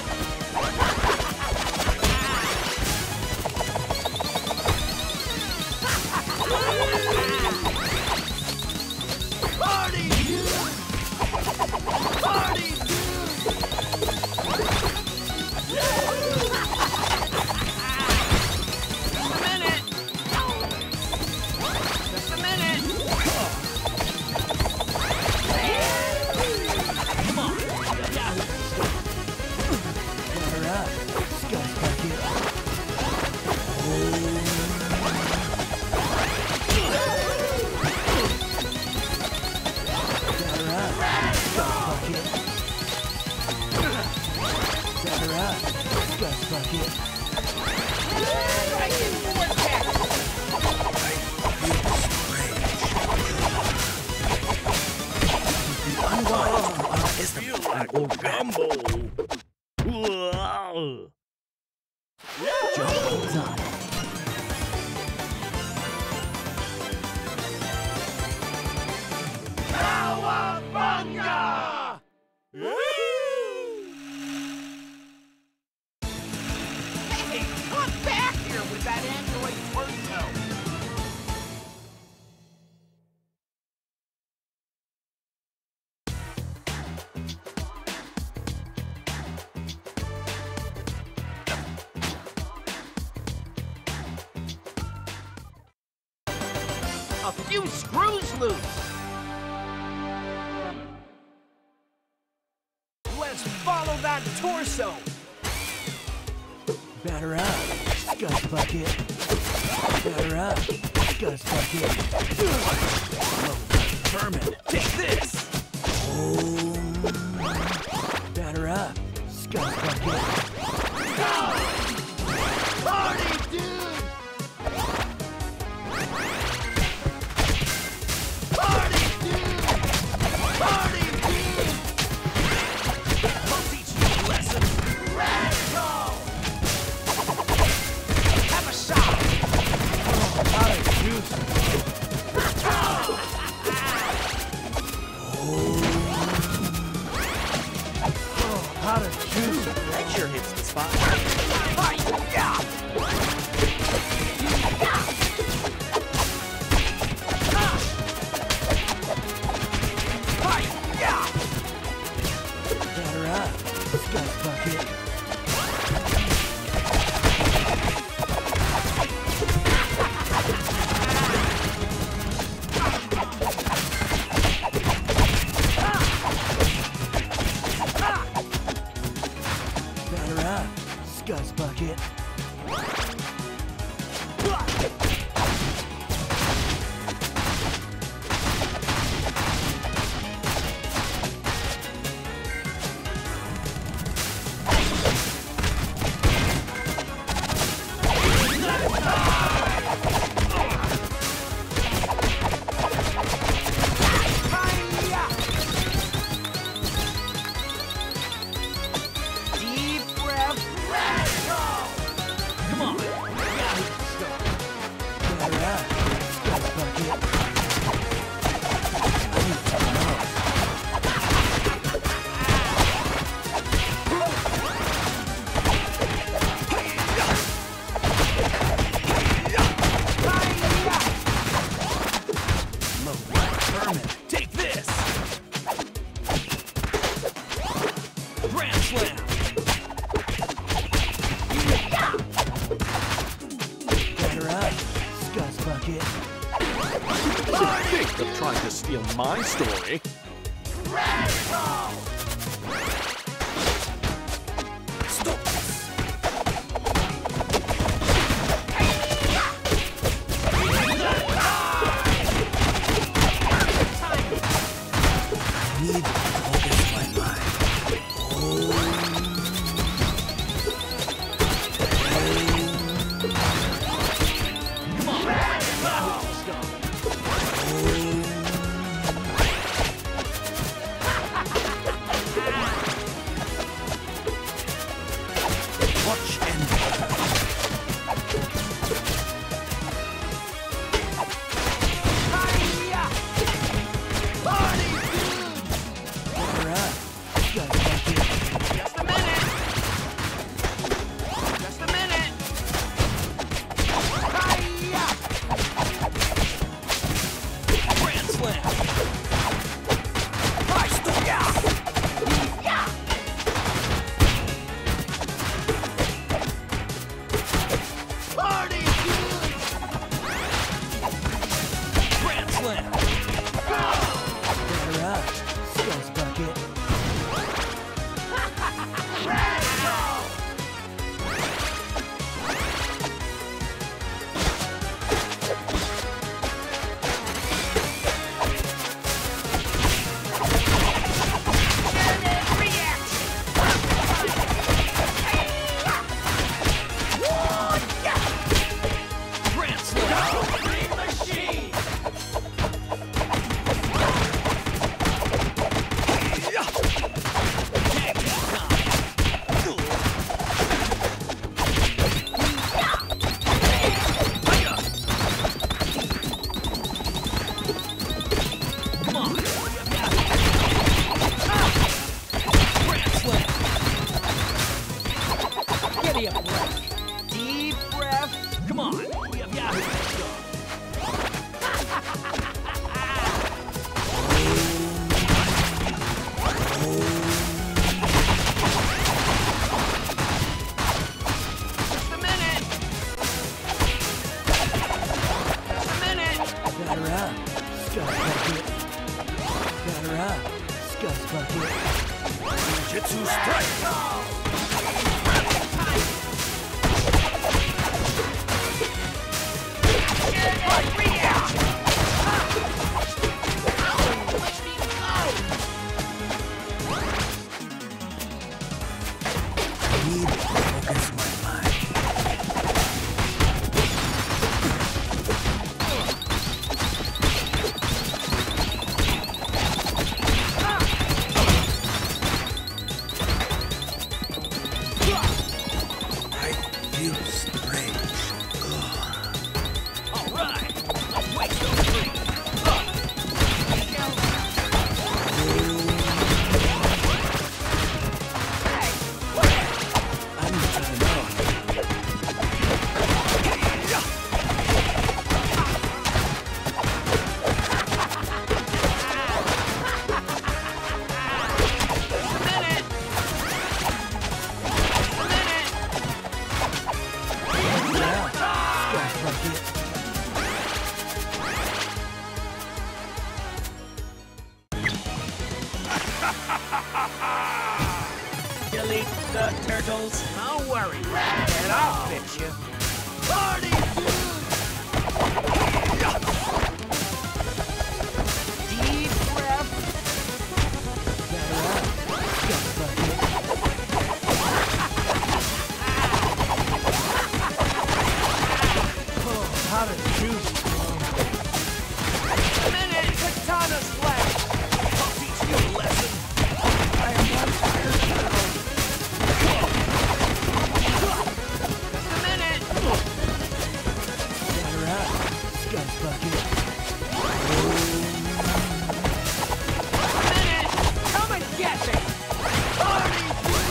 Party, dude. Party, dude. Just a minute. Just a minute. Come on. Batter up. Scuff bucket. Batter up. Scuff bucket. Batter up. Scuff bucket. Right in vortex. Unwise to underestimate an old gumbo. Wow. Jump goes on. Cowabunga! Hey, come back here with that android torso! A few screws loose! Let's follow that torso! Batter up. Scuff bucket. Batter up. Scuff bucket. Determined. Take this. Batter up. Scuff bucket. Party, dude! Party, dude! Party, dude! I'll teach you a lesson. Radical! Have a shot! How to juice. Oh, how to juice. That sure hits the spot. Hi-ya! Hi-ya! Batter up. Scuff bucket. Batter up. Scuff bucket. steal my story. Stop this! I need to focus my mind. Delete the turtles. Don't worry, and I'll fix you. Party deep breath. Oh, how to juice. A minute, katana slash. I'll teach you a lesson. I am one tired turtle. Just a minute. Gather up, Scuzz Bucket. A minute. Come and get me. Party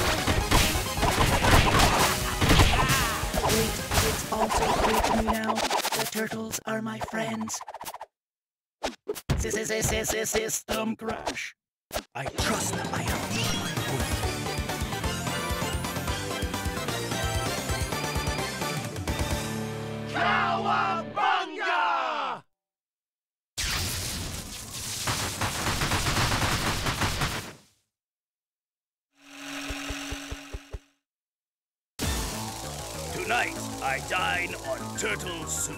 Wait, it's also clear to me now. The turtles are my friends. This is this is this system crash. I trust I have made my point. Cowabunga! Tonight, I dine on turtle soup.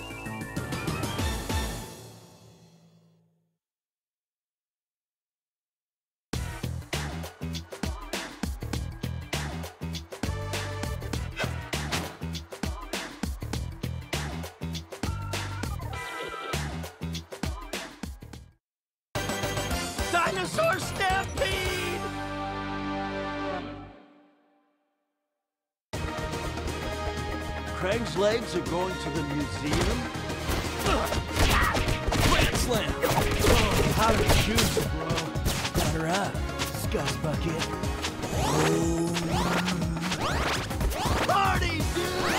Dinosaur Stampede! Craig's legs are going to the museum. Grand slam! Oh, how to juice, bro. Got her out. Scuss bucket. Oh. Party, dude!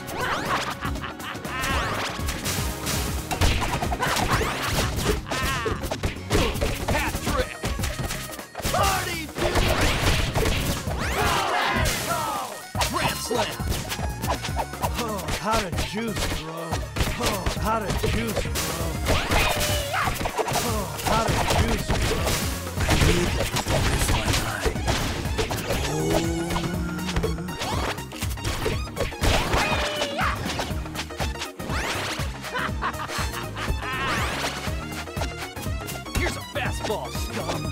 Hat trick! Party, dude! Grand slam! Oh, how to juice, bro. Oh, how to juice, bro. Oh, how to juice, bro. I need to focus my mind. Oh. Here's a fastball, scum.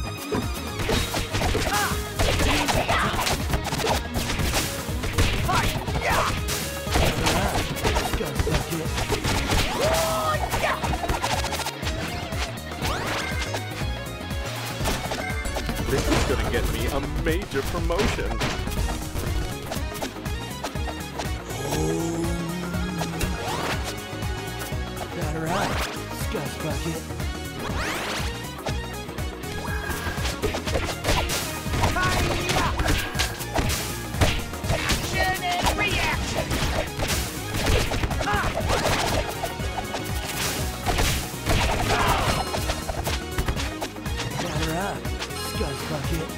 This is gonna get me a major promotion. Got her out. Scuss bucket. Action and reaction! Got her out. Scuss bucket.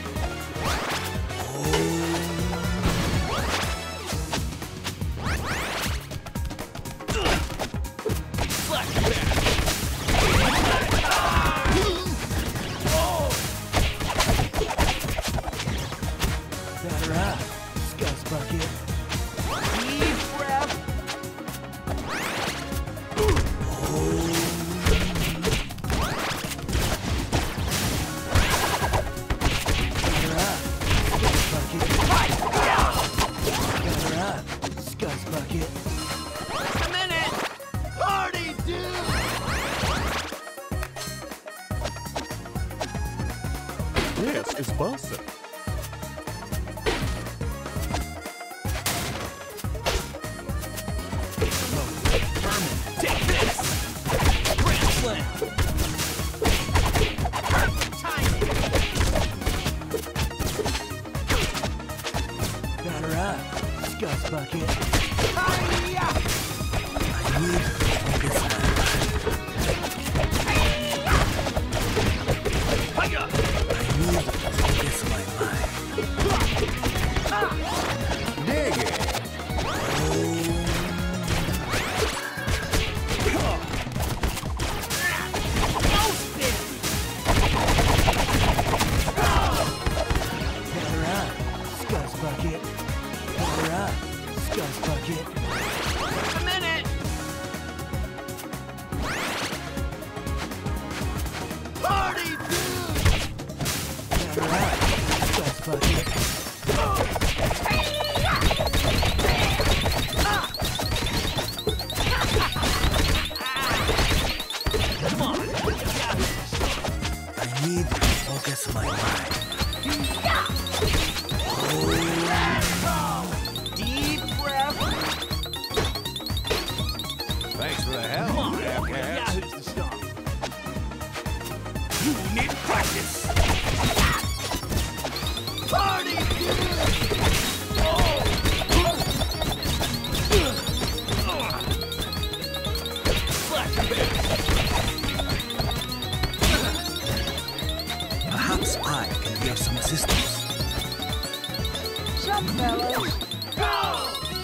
Got her out. Scuss bucket. Deep breath. Scuss bucket. Just a minute. Party, dude! This is bussin'. Take this! Grand slam! Perfect timing. Got her out. Scuss bucket. Hi-ya! I need to focus my mind. Hiya! I need to focus my mind. Dig it! Got her out. Scuss bucket. Got her out. Scuss bucket. Just a minute. Party, dude! Got her out. Scuss bucket. Come on. I need to focus my mind. Deep breath. Thanks for the help, Come on. Raph. Yahoo's the star. You need practice. Party, dude! Perhaps I can be of some assistance. Some fellows. Go!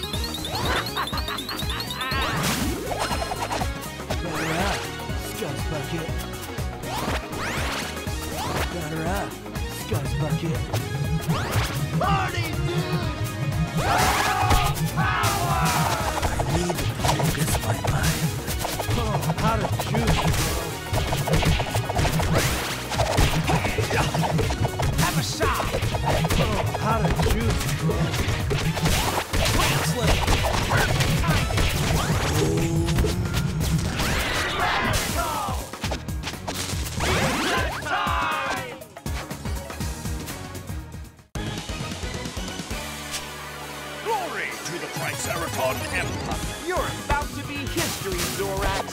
Got her out. Scuss bucket. Got her out. Scuss bucket. Party, dude! Power! Proton Empire. You're about to be history, Zorax.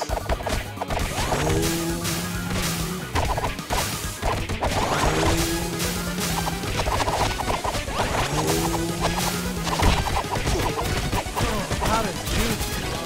How to juice.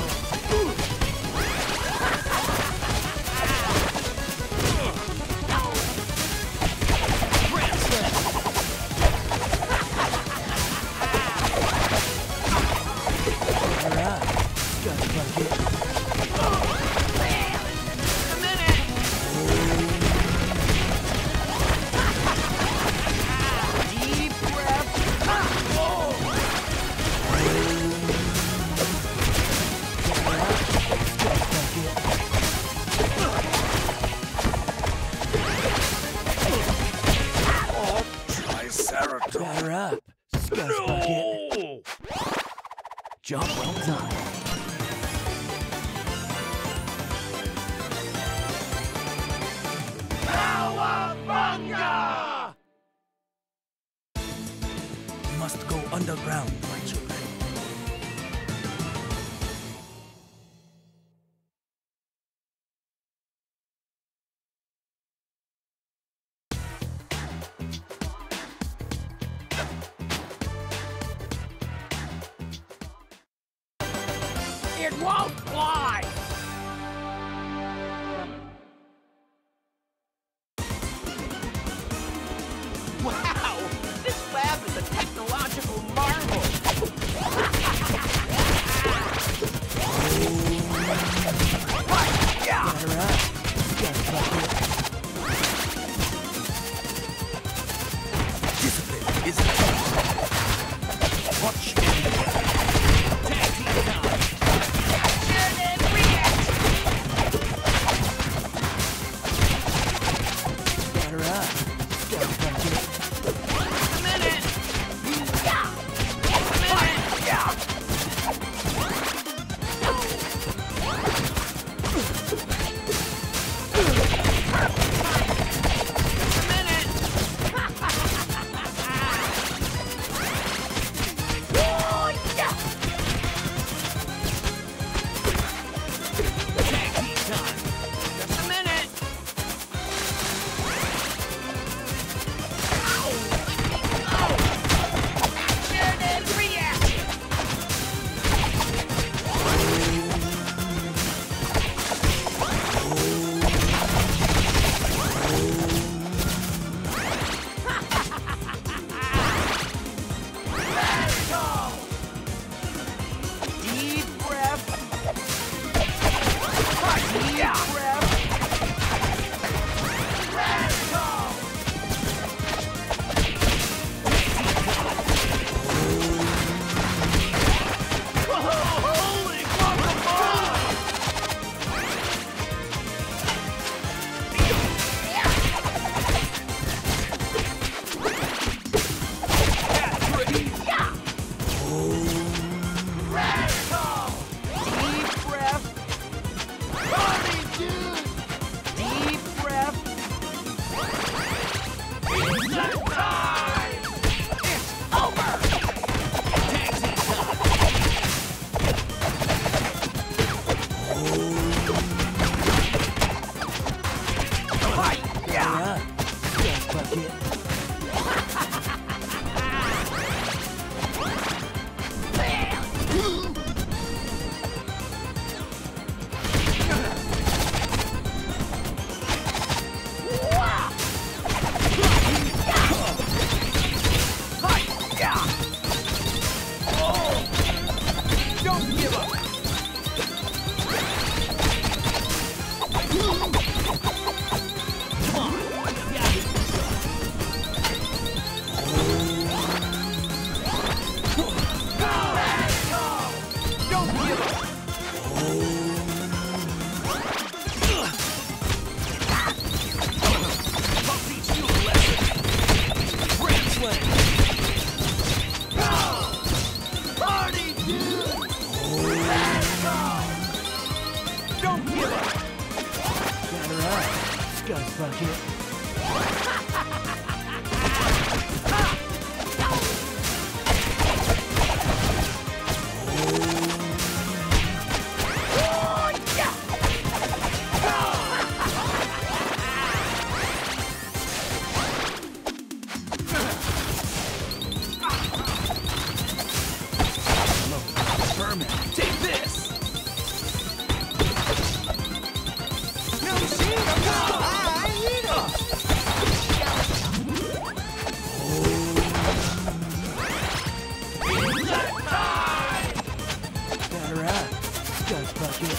Batter up, Scuzz Bucket. Job well done. Cowabunga! You must go underground, my children. It won't fly! Wow! This lab is a technological marvel! Batter up, Scuzz Bucket. Discipline is the watch in Tag team time! Batter up, Scuzz Bucket. A minute! Yeah! A minute! Yeah! Scuzz Bucket. Scuzz bucket.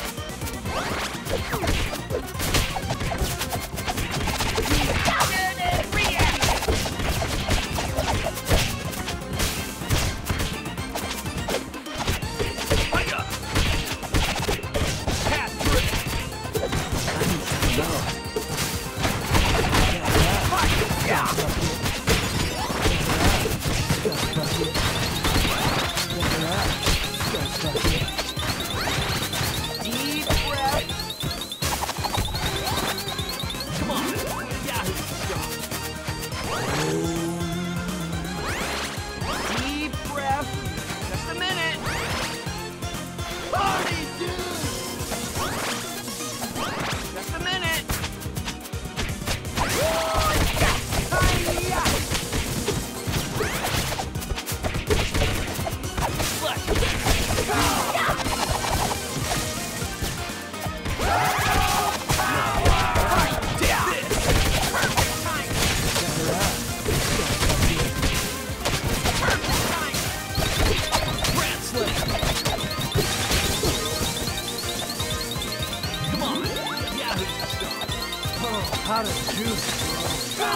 How to juice, bro.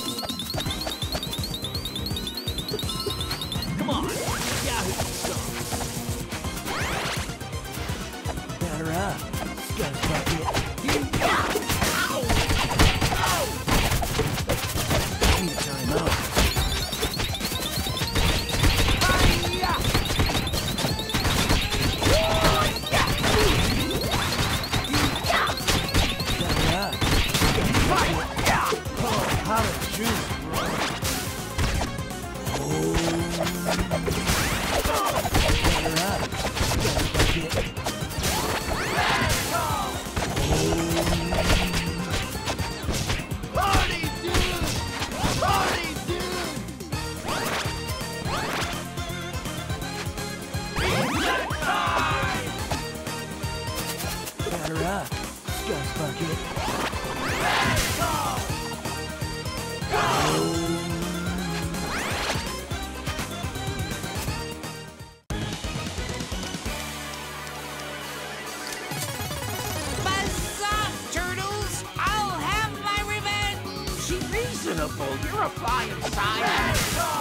Come on, Yahoo stuff. Batter up. Scuzz bucket. Need a timeout. How to juice, bro. Batter up. Scuzz bucket. Party, dude! Party, dude! Batter up. Scuzz bucket. Buzz off, turtles! I'll have my revenge! Reasonable, you're a flying side.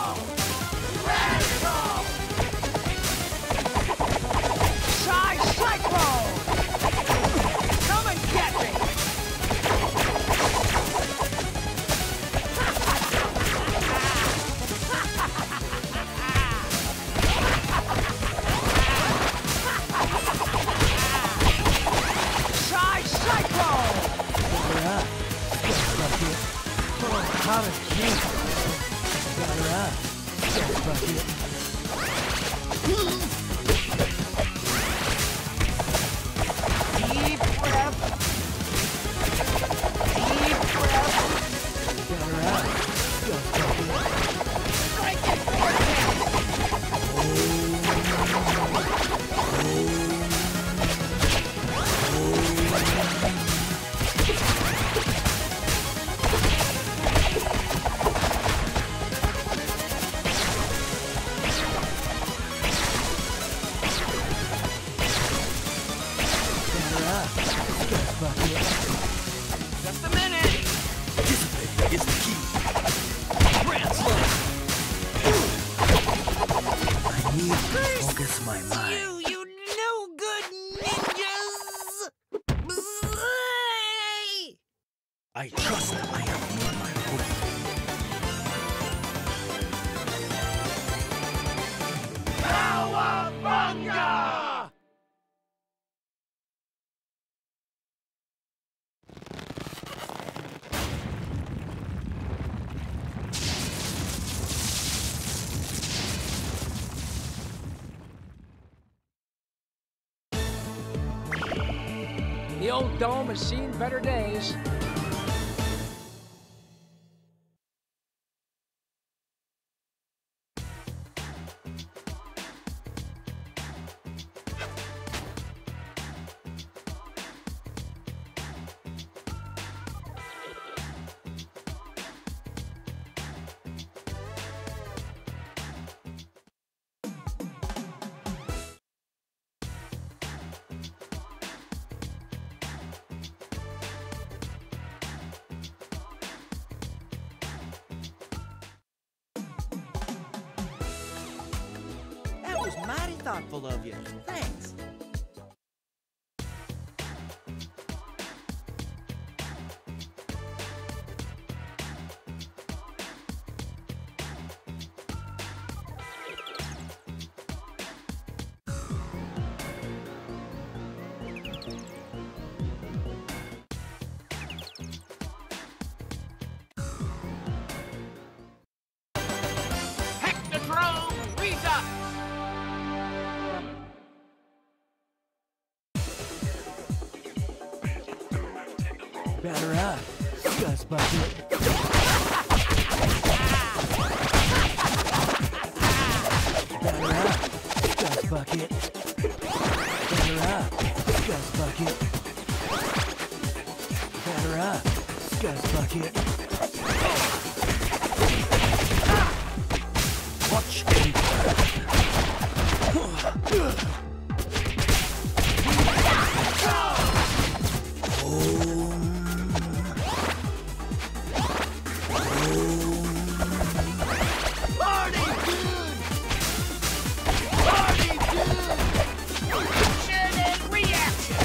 Shy Cyclone! Come and get me! Shy Cyclone! Batter up. Scuzz bucket. How to juice, Batter up. Scuzz bucket. Deep breath. Deep breath. Batter up. Scuzz bucket. Strike it for Batter up. Scuzz bucket. Just a minute. Discipline is the key. Grand slam. I need to focus my mind. You, you no good ninjas! Bzzz. I trust I have made my focus. Cowabunga! The old dome has seen better days. thoughtful of you. Thanks. Technodrome Redux! Batter up, Gus Bucket. Batter up, Gus Bucket. Batter up, Gus Bucket. Batter up, Gus Bucket. Watch and Party dude! Party dude! Action and reaction!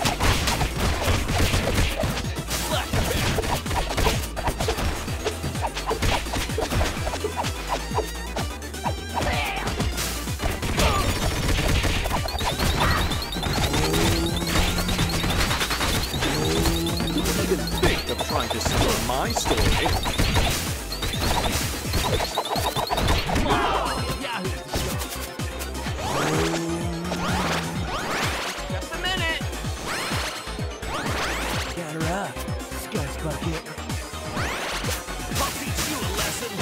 Think of trying to steal my story. Just a minute! batter up, Gus Bucket. I'll teach you a lesson!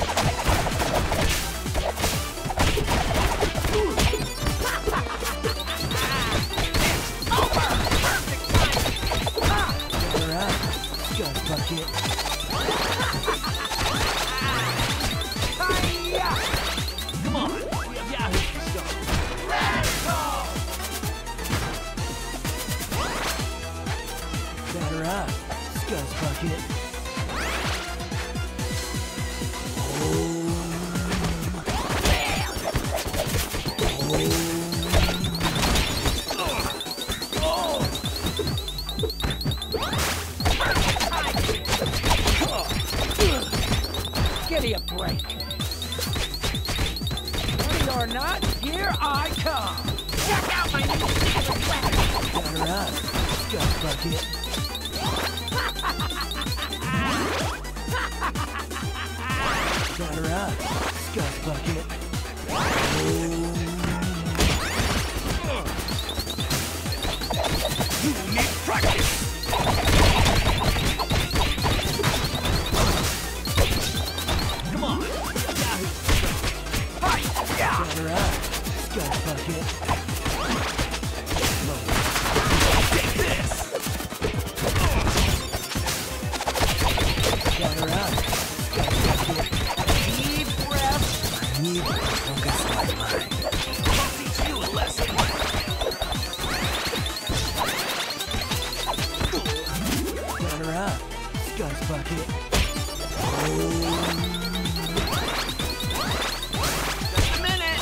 It's over! Perfect timing! Batter up, Gus Bucket. Hi-ya! Come on! We have Yahoo stuff! Radical! Batter up, Gus Bucket. Give me a break. Ready or not, here I come. Check out my new secret weapon! Batter up, Gus Bucket. Batter up, Gus Bucket. You need practice! Come on! Yahoo! Hi! Yeah! Batter up, Gus Bucket. Take this! Batter up, Gus Bucket. Deep breath! I need to focus my mind. I'll teach you a lesson! Batter up, Gus Bucket. Just a minute!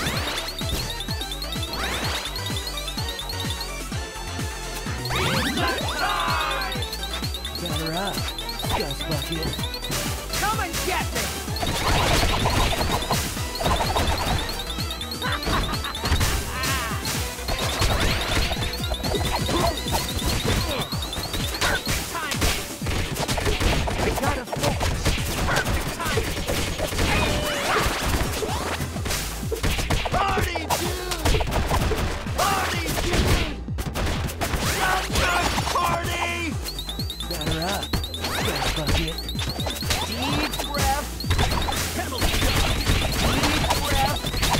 Batter up, Gus Bucket. Come and get me. Perfect timing! I gotta focus. Perfect timing! Party dude! Party dude! Shotgun party! Batter up, Gus Bucket. Deep breath! Penalty gun! Deep breath!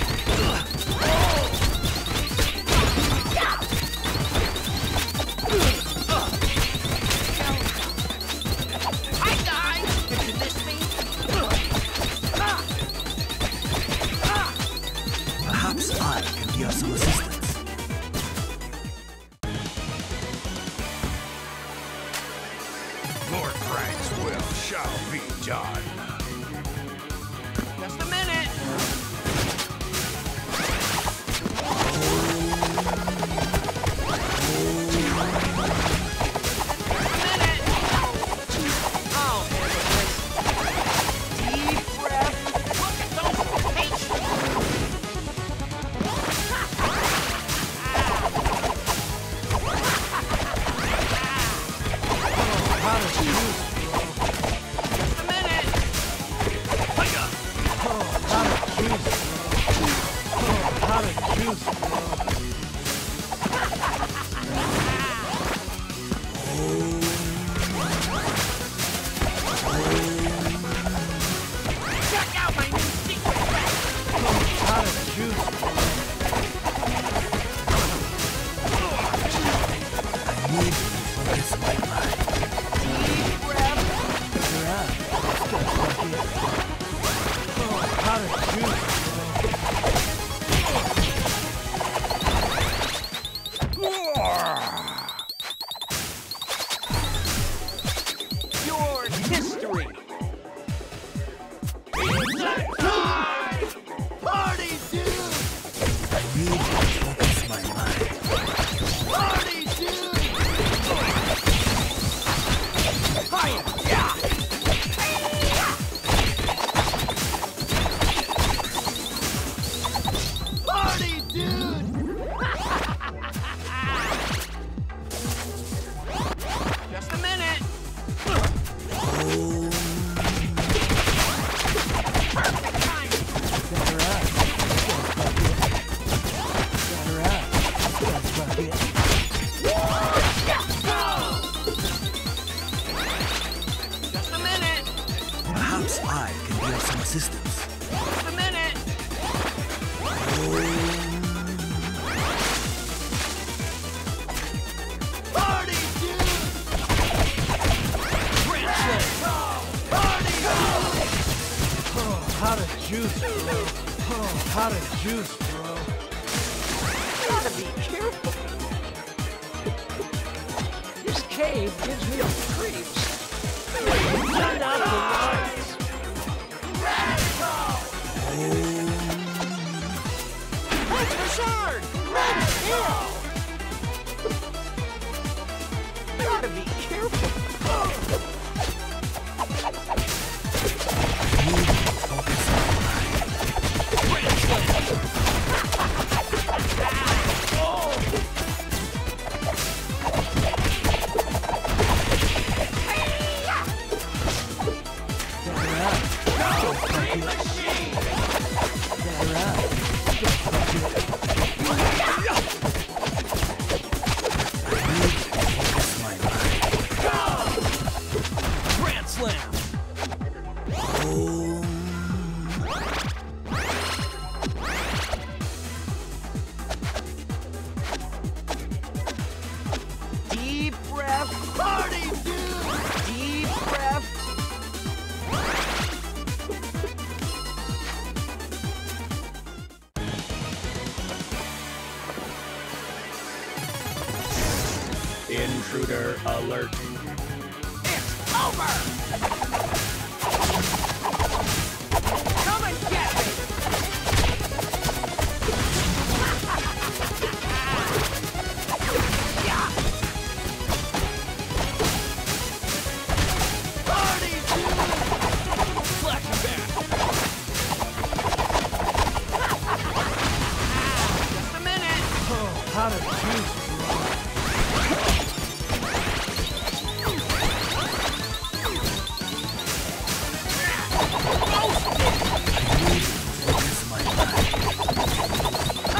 Hi guys! Did you miss me? Perhaps I can be of some assistance. More pranks will shall be done. Just a minute! need to focus my mind. Deep breath. Figure out. Stuff like it. Oh, how to juice, Your history. Party, dude! I need to focus my mind. Party, dude! Hiya. Yeah. Party, dude! Just a minute. Perfect timing. Better up. Stuff like it. Better up. Stuff like it. Just a minute. Perhaps I can be of some assistance. Just a minute. Party, dude! Oh, how to juice, bro. Oh, how to juice, bro. Gotta be careful. This cave gives me the creeps. Turn out the lights. What's the shard? Gotta be careful. Focus my mind. Better up. Stuff like it. Better up. Stuff like it. I need to focus my mind. Grand slam. Deep breath. Party, dude. Deep breath. Intruder alert. It's over. Come and get me. Yeah. Party, dude! Flashing back. Just a minute. Oh, how to juice, bro. Focus my mind.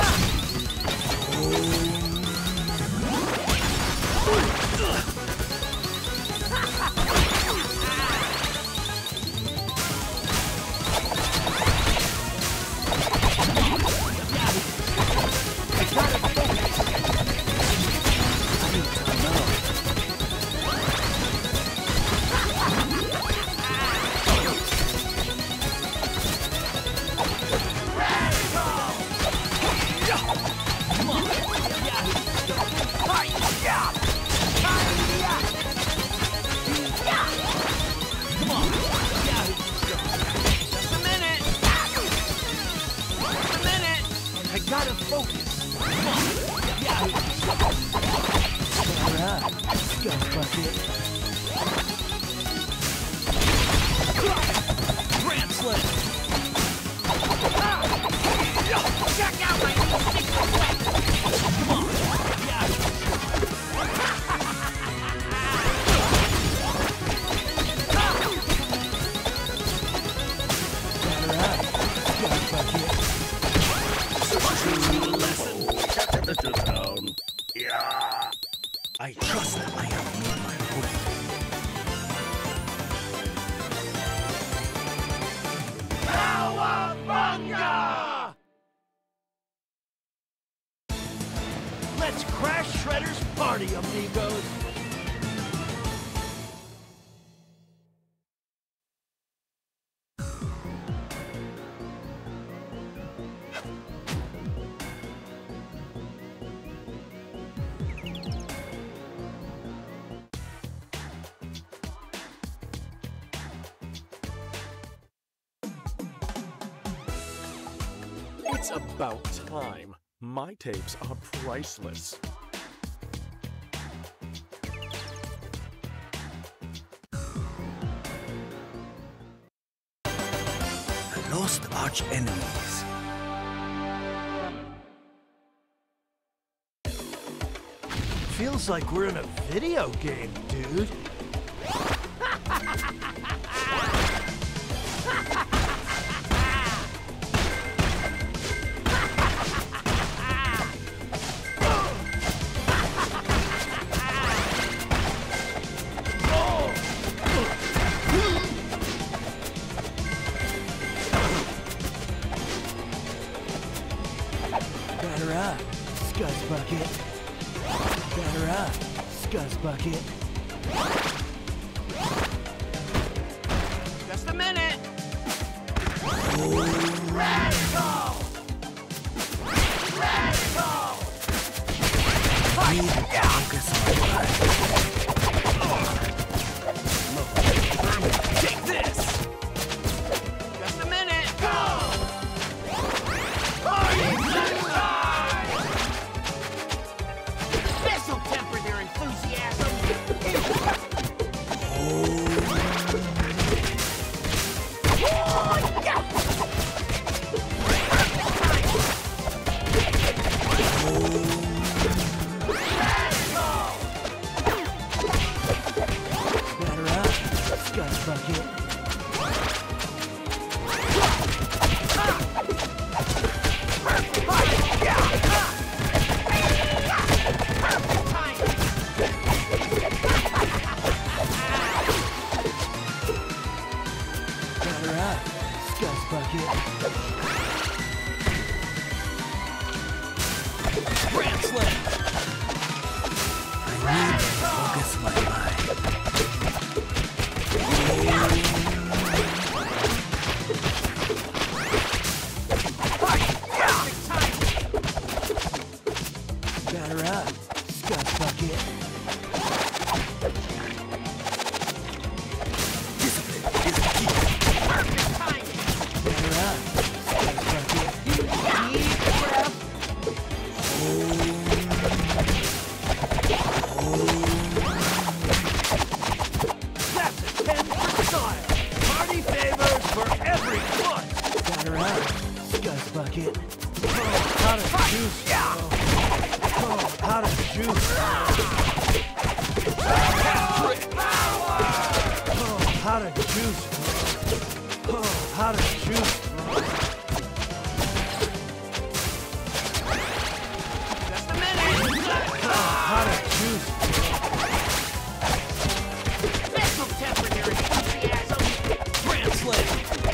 Just a minute. Just a minute. I gotta focus. Better up. Stuff like it. Grand slam. Check out my new secret weapon. Come on. Yeah. Better up. Stuff like it. Down. Yeah. I trust I have made my point. Let's crash shred Shredder's party, amigos! It's about time. My tapes are priceless. The Lost Archenemies. Feels like we're in a video game, dude. Batter up, Scuzz Bucket. Batter up, Scuzz Bucket. Just a minute. Radical! Radical! I need to focus on life. Take this! Just a minute. Go! This'll temper their enthusiasm. Batter up, Scuzz Bucket. Batter up, Scuzz Bucket. Grand Slam! I need to focus my mind. Batter up, Scuzz Bucket. Discipline is the key. Batter up, Scuzz Bucket. That's a ten for style! Party favors for every foot! Batter up, Scuzz Bucket. Oh, how to juice, bro. Oh, how to juice, bro. Oh, how to juice, bro. Oh, how to juice, bro. Just a minute. Oh, how to juice, bro. This'll temper their enthusiasm. Grand Slam!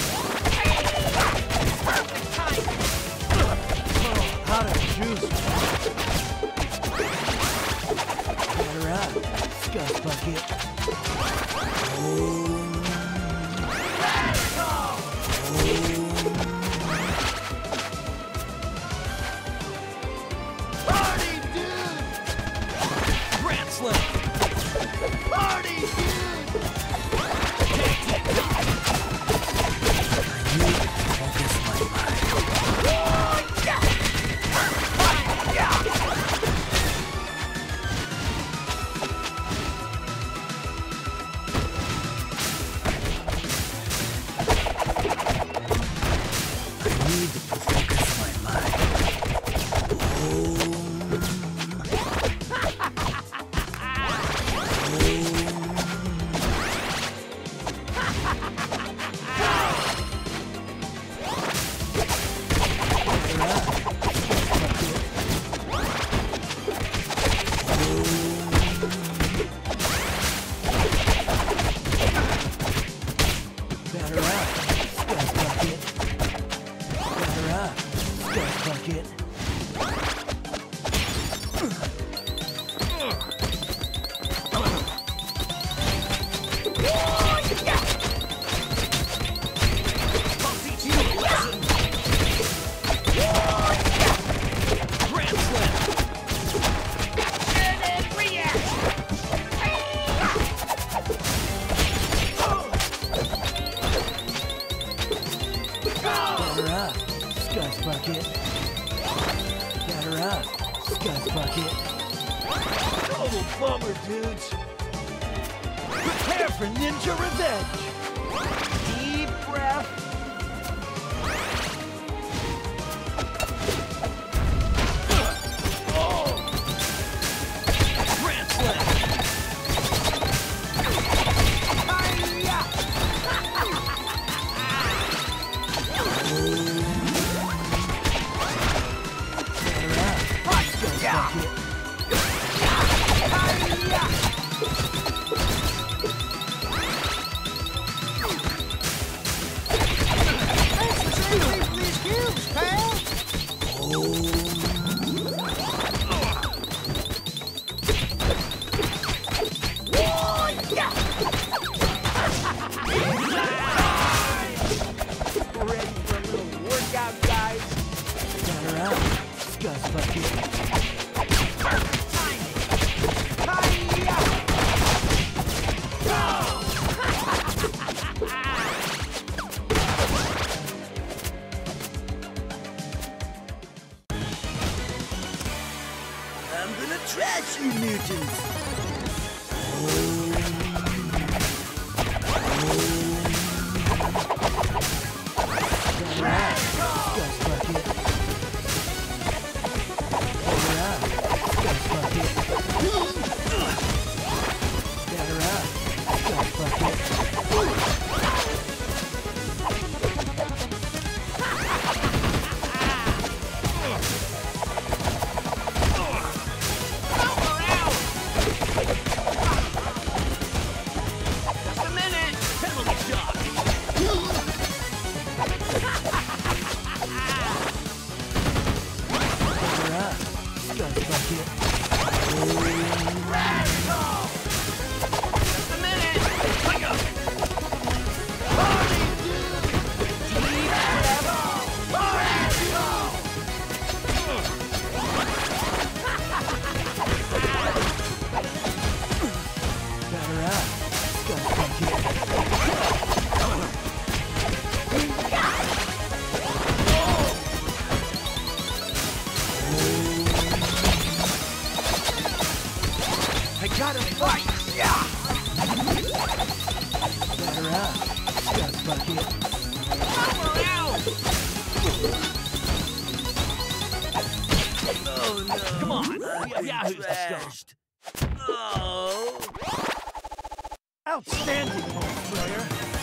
Perfect timing. Oh, how to juice, bro. Batter up, Scuzz Bucket. Party, dude! Grand Slam! Party, dude! I need to focus my mind. I need to focus my mind. bucket. Total bummer, dudes. Prepare for ninja revenge. Deep breath. I'm gonna trash you, mutants! Outstanding, old player.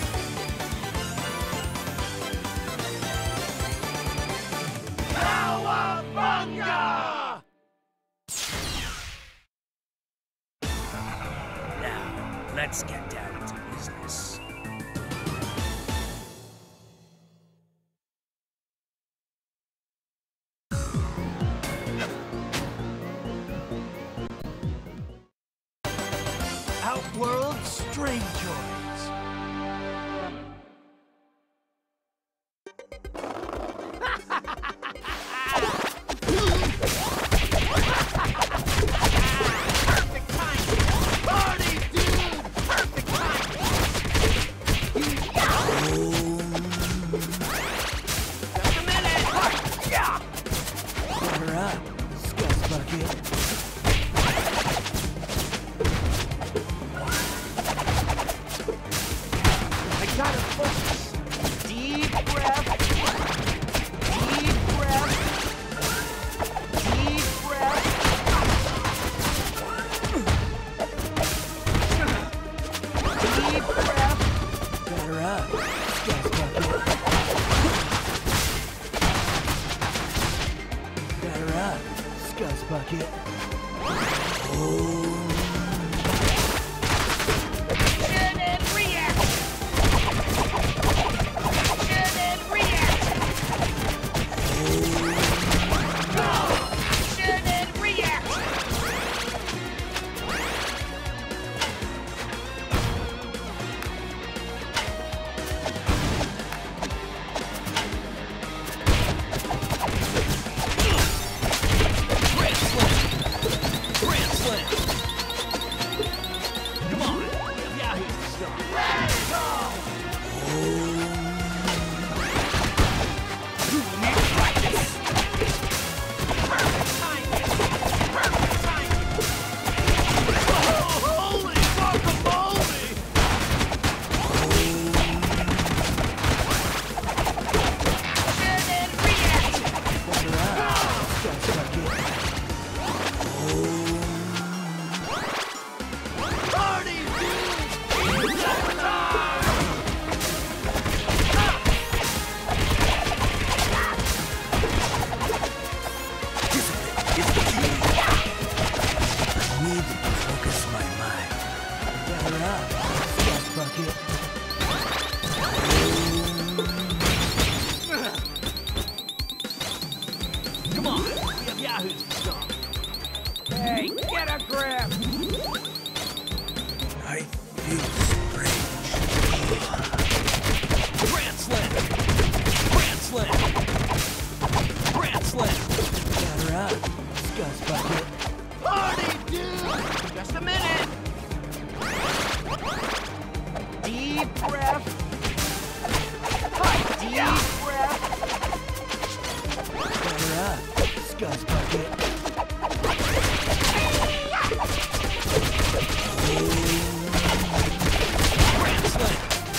Cowabunga! Now, let's get down to business. Outworld Strangeoids. Perfect timing. Party, dude. Perfect timing. Just a minute. Yeah. Batter up, Scuzz Bucket. Gotta focus. Deep breath. Deep breath. Deep breath. Deep breath. Batter up, Scuzz Bucket. Batter up, Scuzz Bucket. Action and react. Action and react. Action and react. Grand Slam! Come on! Yeah, here's the stuff. Let's go! You need practice! Perfect timing. Get a grip! I feel strange. Grand Slam! Grand Slam! Grand Slam! Got her out. Scuzz bucket. Party, dude! Just a minute. Deep breath. Deep breath. Got her out. Scuzz bucket. Grand Slam!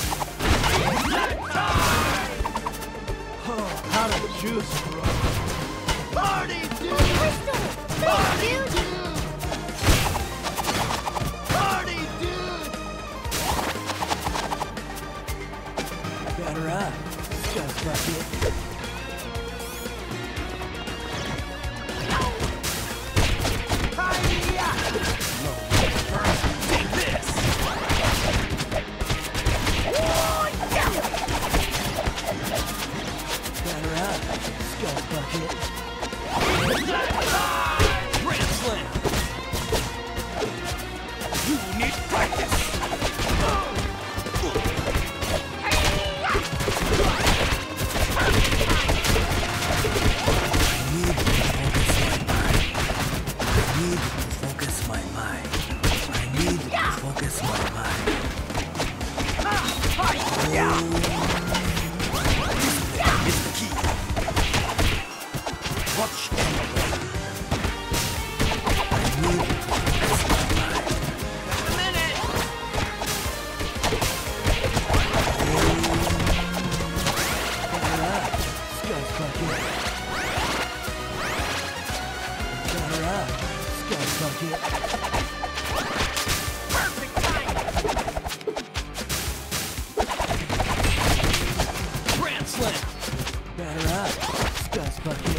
Oh, how to juice, bro. Party, dude! Party, dude! Party, dude! Got her out. Scuzz bucket. Take this! Got her out. Scuzz bucket. Grand Slam! You need practice! Focus my mind. I need to focus my mind. It's the key. Watch and play. I need to focus my mind. Just a minute. Got her out. Scuzz bucket. Got her out. Scuzz bucket. Perfect timing. Grand Slam! Got her out. Scuzz bucket.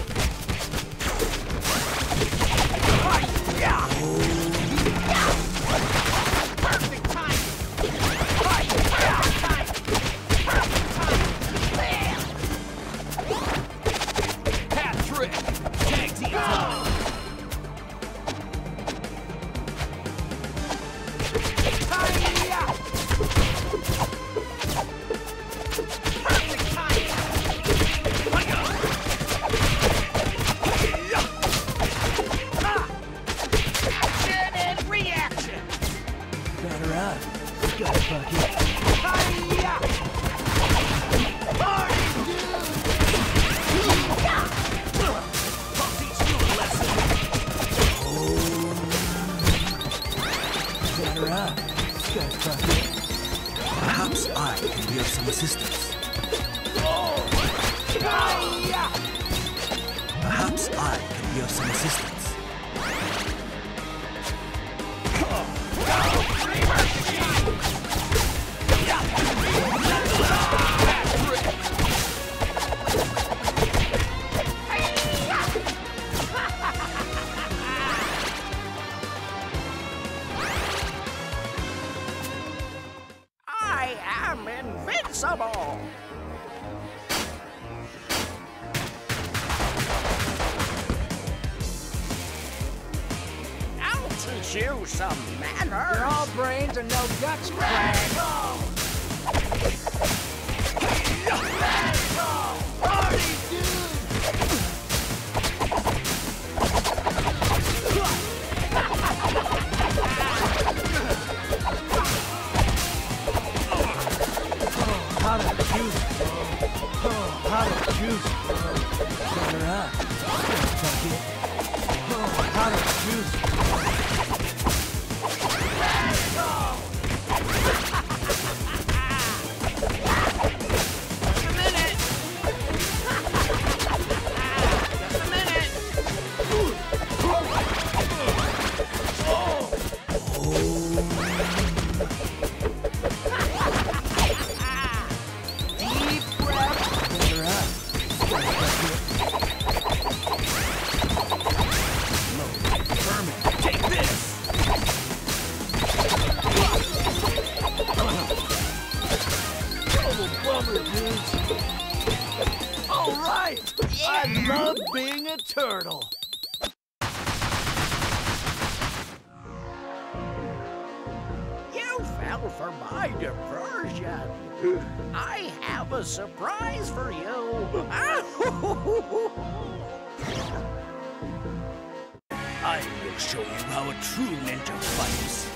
Perfect timing. Perfect timing. Perfect timing. Hat trick! Tag team time! Perfect timing. Action and reaction. Got her out. Scuzz bucket. I'll teach you a lesson! Got her out. Scuzz bucket. Perhaps I can be of some assistance. Perhaps I can be of some assistance. I am invincible! I'll teach you some manners! You're all brains and no guts, Craig! Party, dude! How to juice, bro. Oh, how to juice, bro. Got her out. Scuzz bucket. Oh, how to juice, bro. Just a minute. Just a minute. Deep breath. Got her out. Scuzz bucket. Vermin, take this! Total bummer, dudes. All right. I love being a turtle. you fell for my diversion. I have a surprise for you. I will show you how a true ninja fights.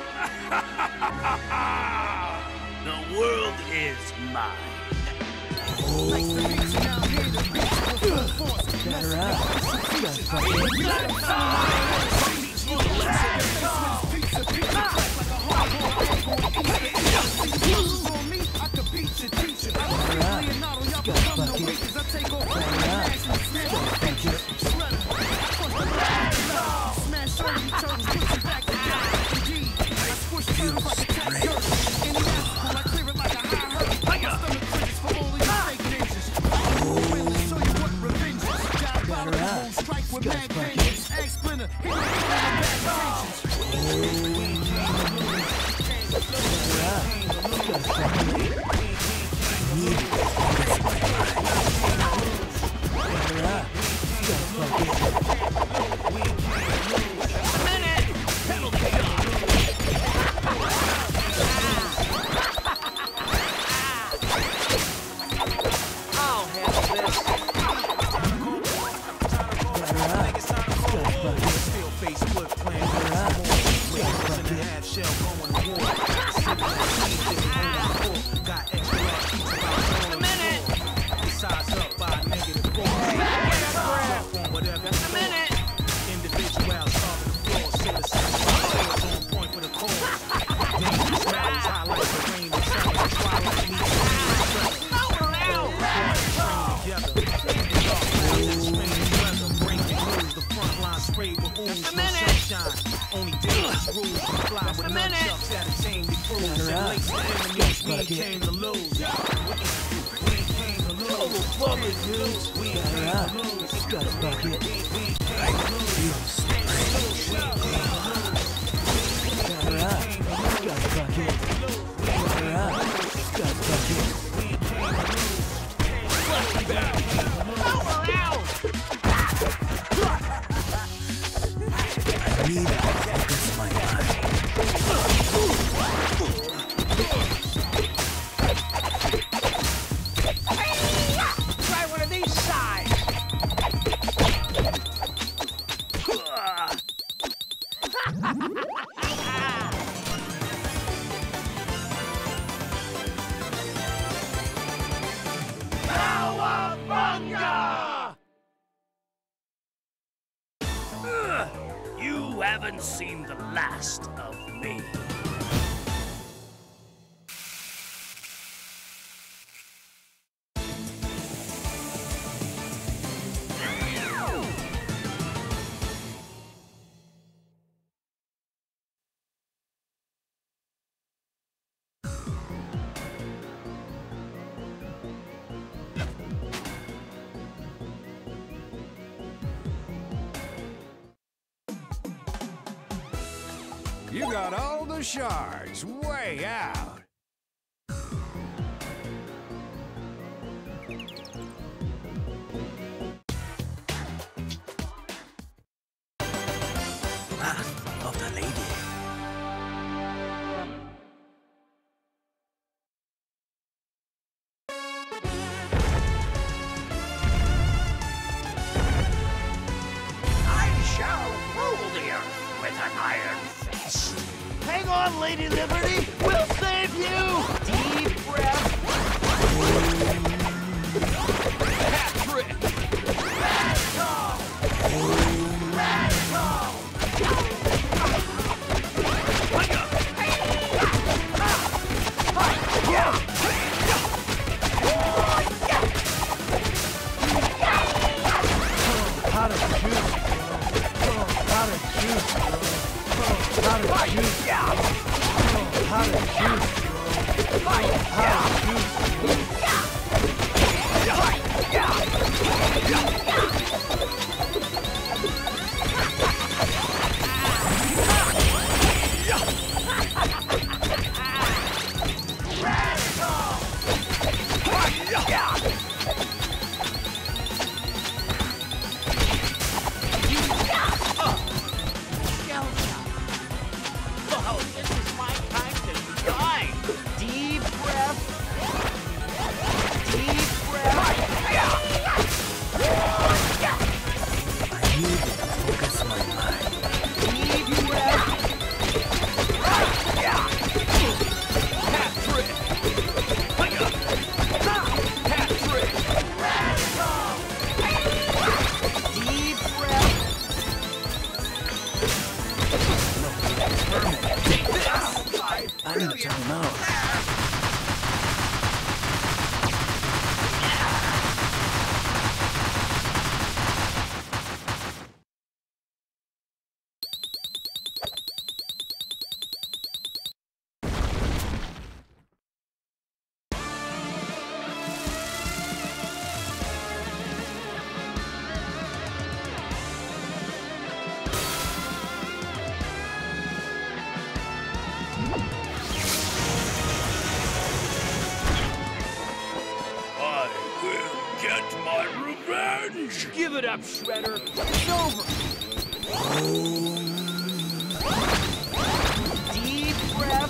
The world is mine. Better out. You got Splinter, You haven't seen the last of me. You got all the shards way out. Wrath of the Lady. Hang on, Lady Liberty! We'll save you! Deep breath! Hat-trick! Ragdoll! Ragdoll! How to juice, bro. How to juice, bro. How to juice, how to juice, how to Oh, this is my time to I need to time him out. Give it up, Shredder. It's over. Deep breath.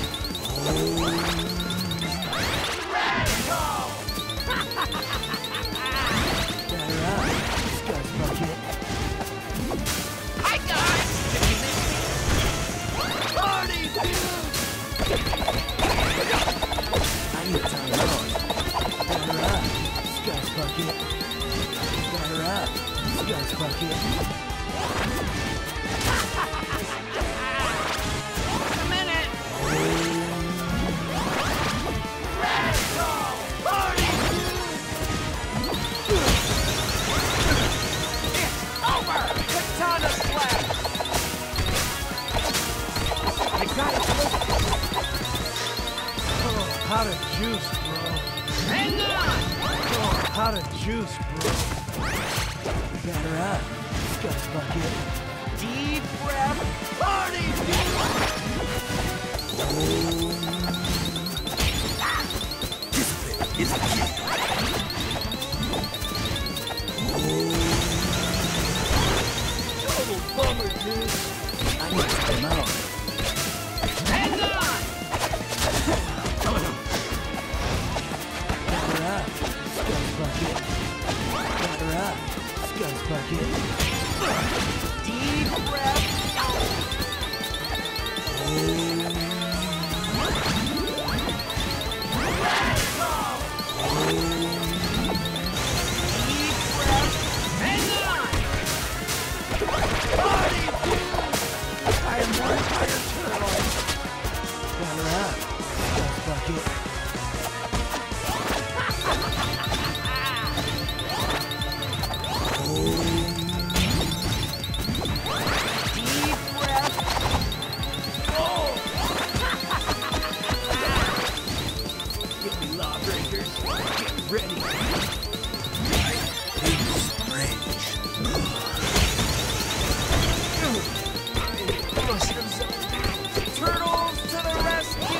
Hi, guys. Party, dude. I need to time him out. Batter up, Scott's bucket. Batter up, Scott's bucket. A minute. Party, dude. It's over. Katana slap. I got it. Oh, hot of juice, bro. Hang on. Oh, hot of juice, bro. Batter up, Scott's bucket. Deep breath. Party, dude. Discipline is the key. Total bummer, dude. I need to time him out. Hang on. Batter up, Scott's bucket. Batter up, Scott's bucket. Deep breath. Deep breath. Hang on. Party, dude. I am one fire turtle. Batter up, Scott's bucket. Deep breath. Oh. Get me, lawbreakers. Get ready. Mushroom zone. Turtles to the rescue.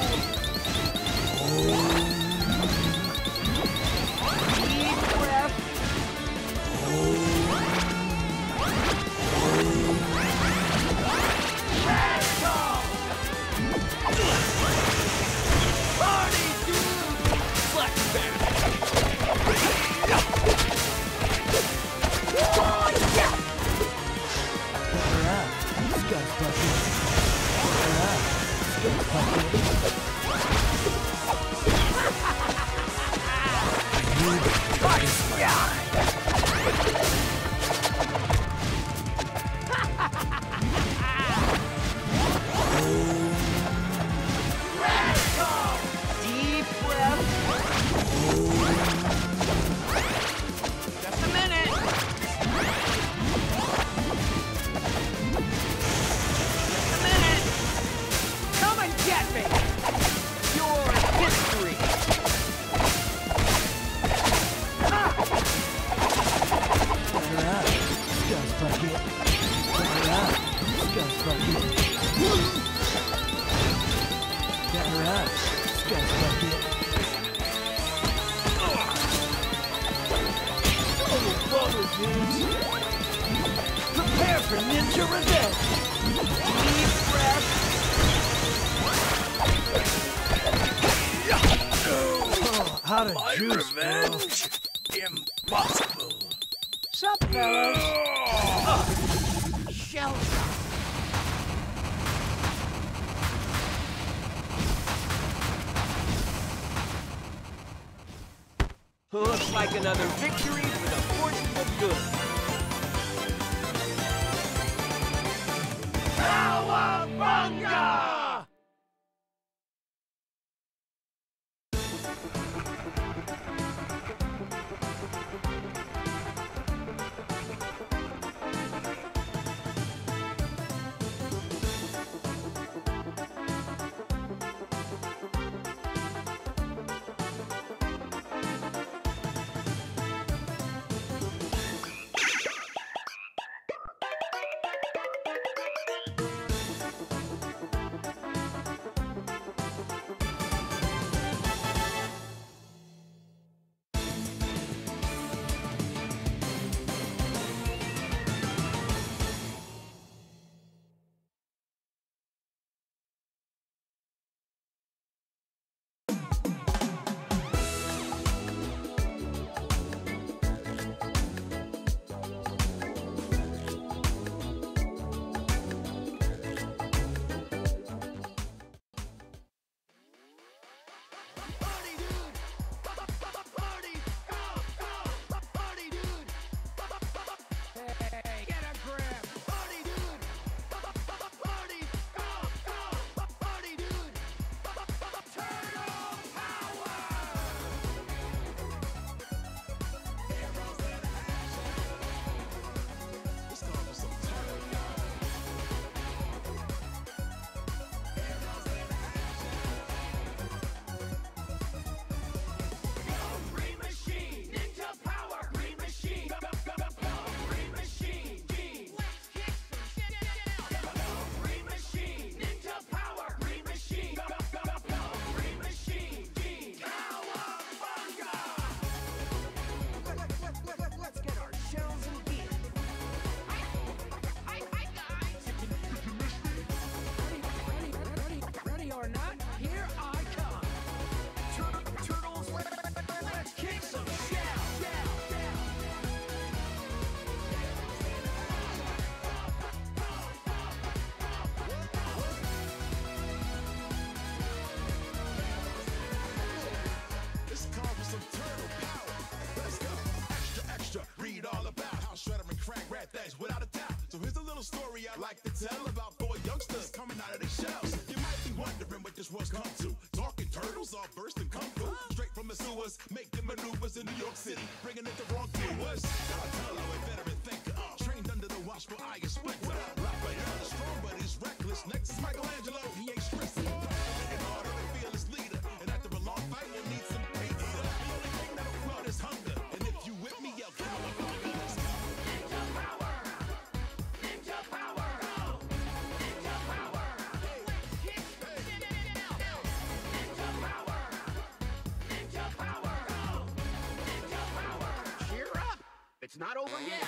Deep breath. Party, dude! Flex back. Oh, yeah! Batter up, Scott's bucket. Batter up, Scott's bucket. Deep breath. Just a minute. Just a minute. Come and get me. Your history. Batter up, Scott's bucket. Batter up, Scott's bucket. Batter up, Scott's bucket. Oh, bummer, dudes. Prepare for ninja revenge. Deep breath. Oh, hot of juice, bro. Revenge? Impossible. Sup, fellas? Shell Looks like another victory for the forces of good. Cowabunga! was making maneuvers in New York City, bringing it the wrong viewers. Donatello, a veteran thinker, trained under the watchful eye of Splinter. Raphael is strong, but he's reckless. Next is Michelangelo, he ain't stressing. Working harder than fearless leader, and after a long fight, you need some pain eater. The only thing that'll flood is hunger, and if you with me, yell cowabunga. Let's go. Ninja power! Ninja power! Go! Ninja power! Kick! Ninja power! Ninja power! Go! Ninja power! Cheer up! It's not over yet.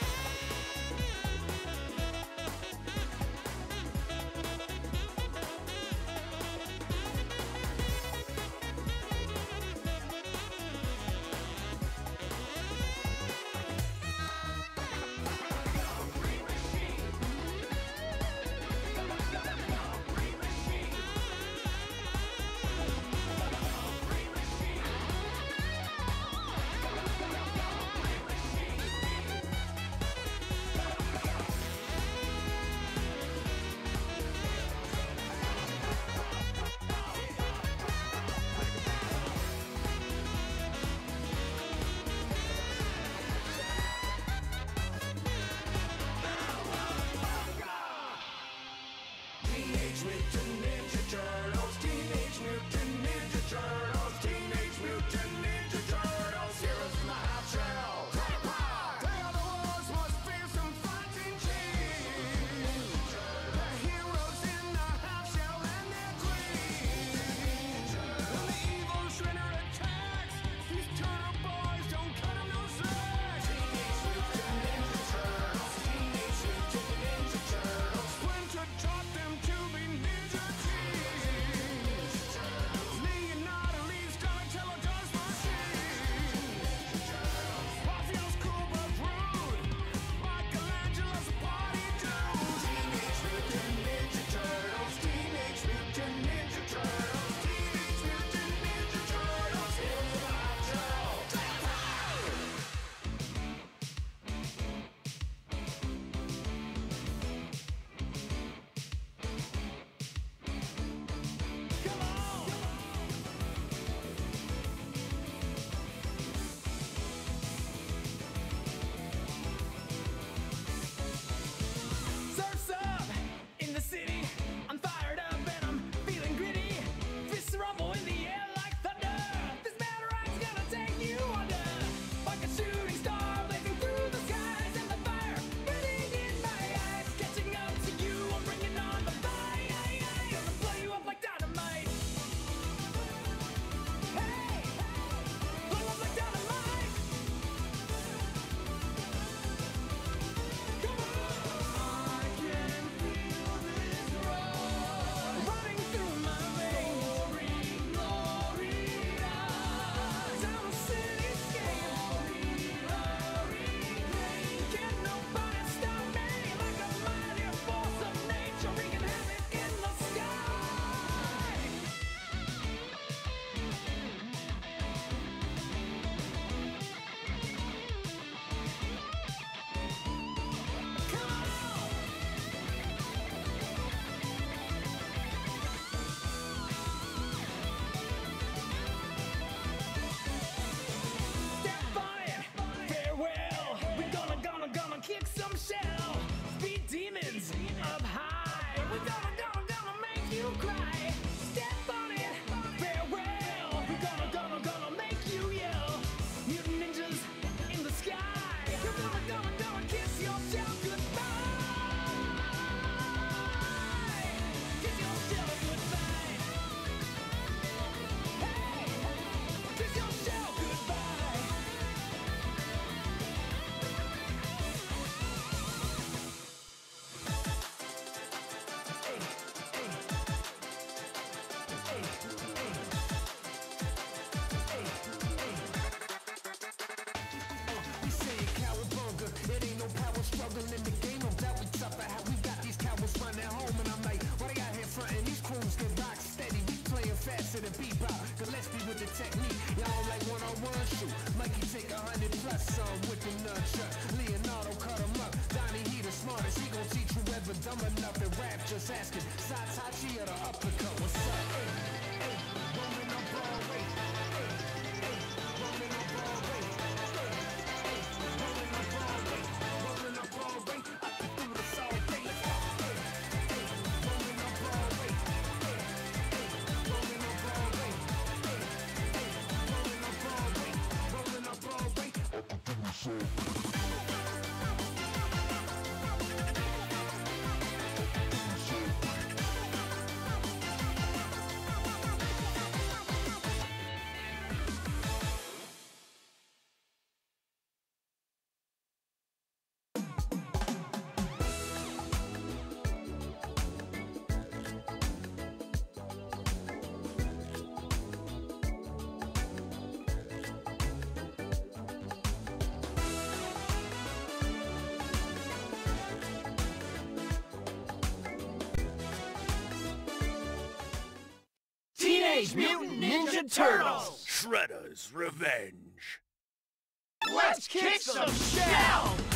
Teenage Mutant Ninja Turtles, Teenage Mutant Ninja Turtles, Teenage Mutant Ninja Turtles, heroes in the half shell. They are the world's most fearsome fighting team. The heroes in the half shell and their queen. When the evil shredder attacks, these turtle boys don't cut him no slack. Teenage Mutant Ninja Turtles, Teenage Mutant Ninja Turtles. Splinter taught them to be ninja teens. Leonardo leaves Donatello does machine. Raphael's cool but rude. Michelangelo's a party dude. Teenage Mutant Ninja Turtles, Teenage Mutant Ninja Turtles, Teenage Mutant Ninja Turtles, heroes of the half shell. Come on! Surf's up in the city. I'm fired up and I'm feeling gritty. Fists rumble in the air like thunder. This mad ride's gonna take you under. Like a shooting star blazing through the skies, and the fire burning in my eyes. Catching up to you, I'm bringing on the fire. Gonna blow you up like dynamite. Hey, blow up like dynamite. Come on. I can feel this rush running through my veins. Glory, gloria. Down the cityscape. Glory, glory. Can't nobody stop me like a mighty force of nature wreaking havoc in the sky. Come on! Step on it, farewell. We gonna, gonna, gonna kick some shell. Speed demons up high. We gonna, gonna, gonna make you cry. Step on it, farewell. We gonna, gonna, gonna make you yell. Mutant ninjas in the sky. We're gonna, gonna, gonna kiss your shell goodbye. Kiss your shell goodbye. Hey, kiss your shell goodbye. Hey, hey, hey, hey, hey, hey. We say cowabunga, it ain't no power struggle in the game. No doubt we tough at how we got these cowards running home. And I'm like, why they out here frontin'? These crews get rock steady. We playing faster than bebop. Gillespie with the technique. Y'all like one-on-one shoot. Mikey take a hundred plus some with the nunchuck. Leonardo cut him up. Donnie, he the smartest. He gon' teach whoever dumb enough to rap. Just asking, Satachi or the uppercut? What's up? Hey, hey, rolling on Broadway. Hey, hey. Teenage Mutant Ninja Turtles! Shredder's Revenge. Let's kick some shell!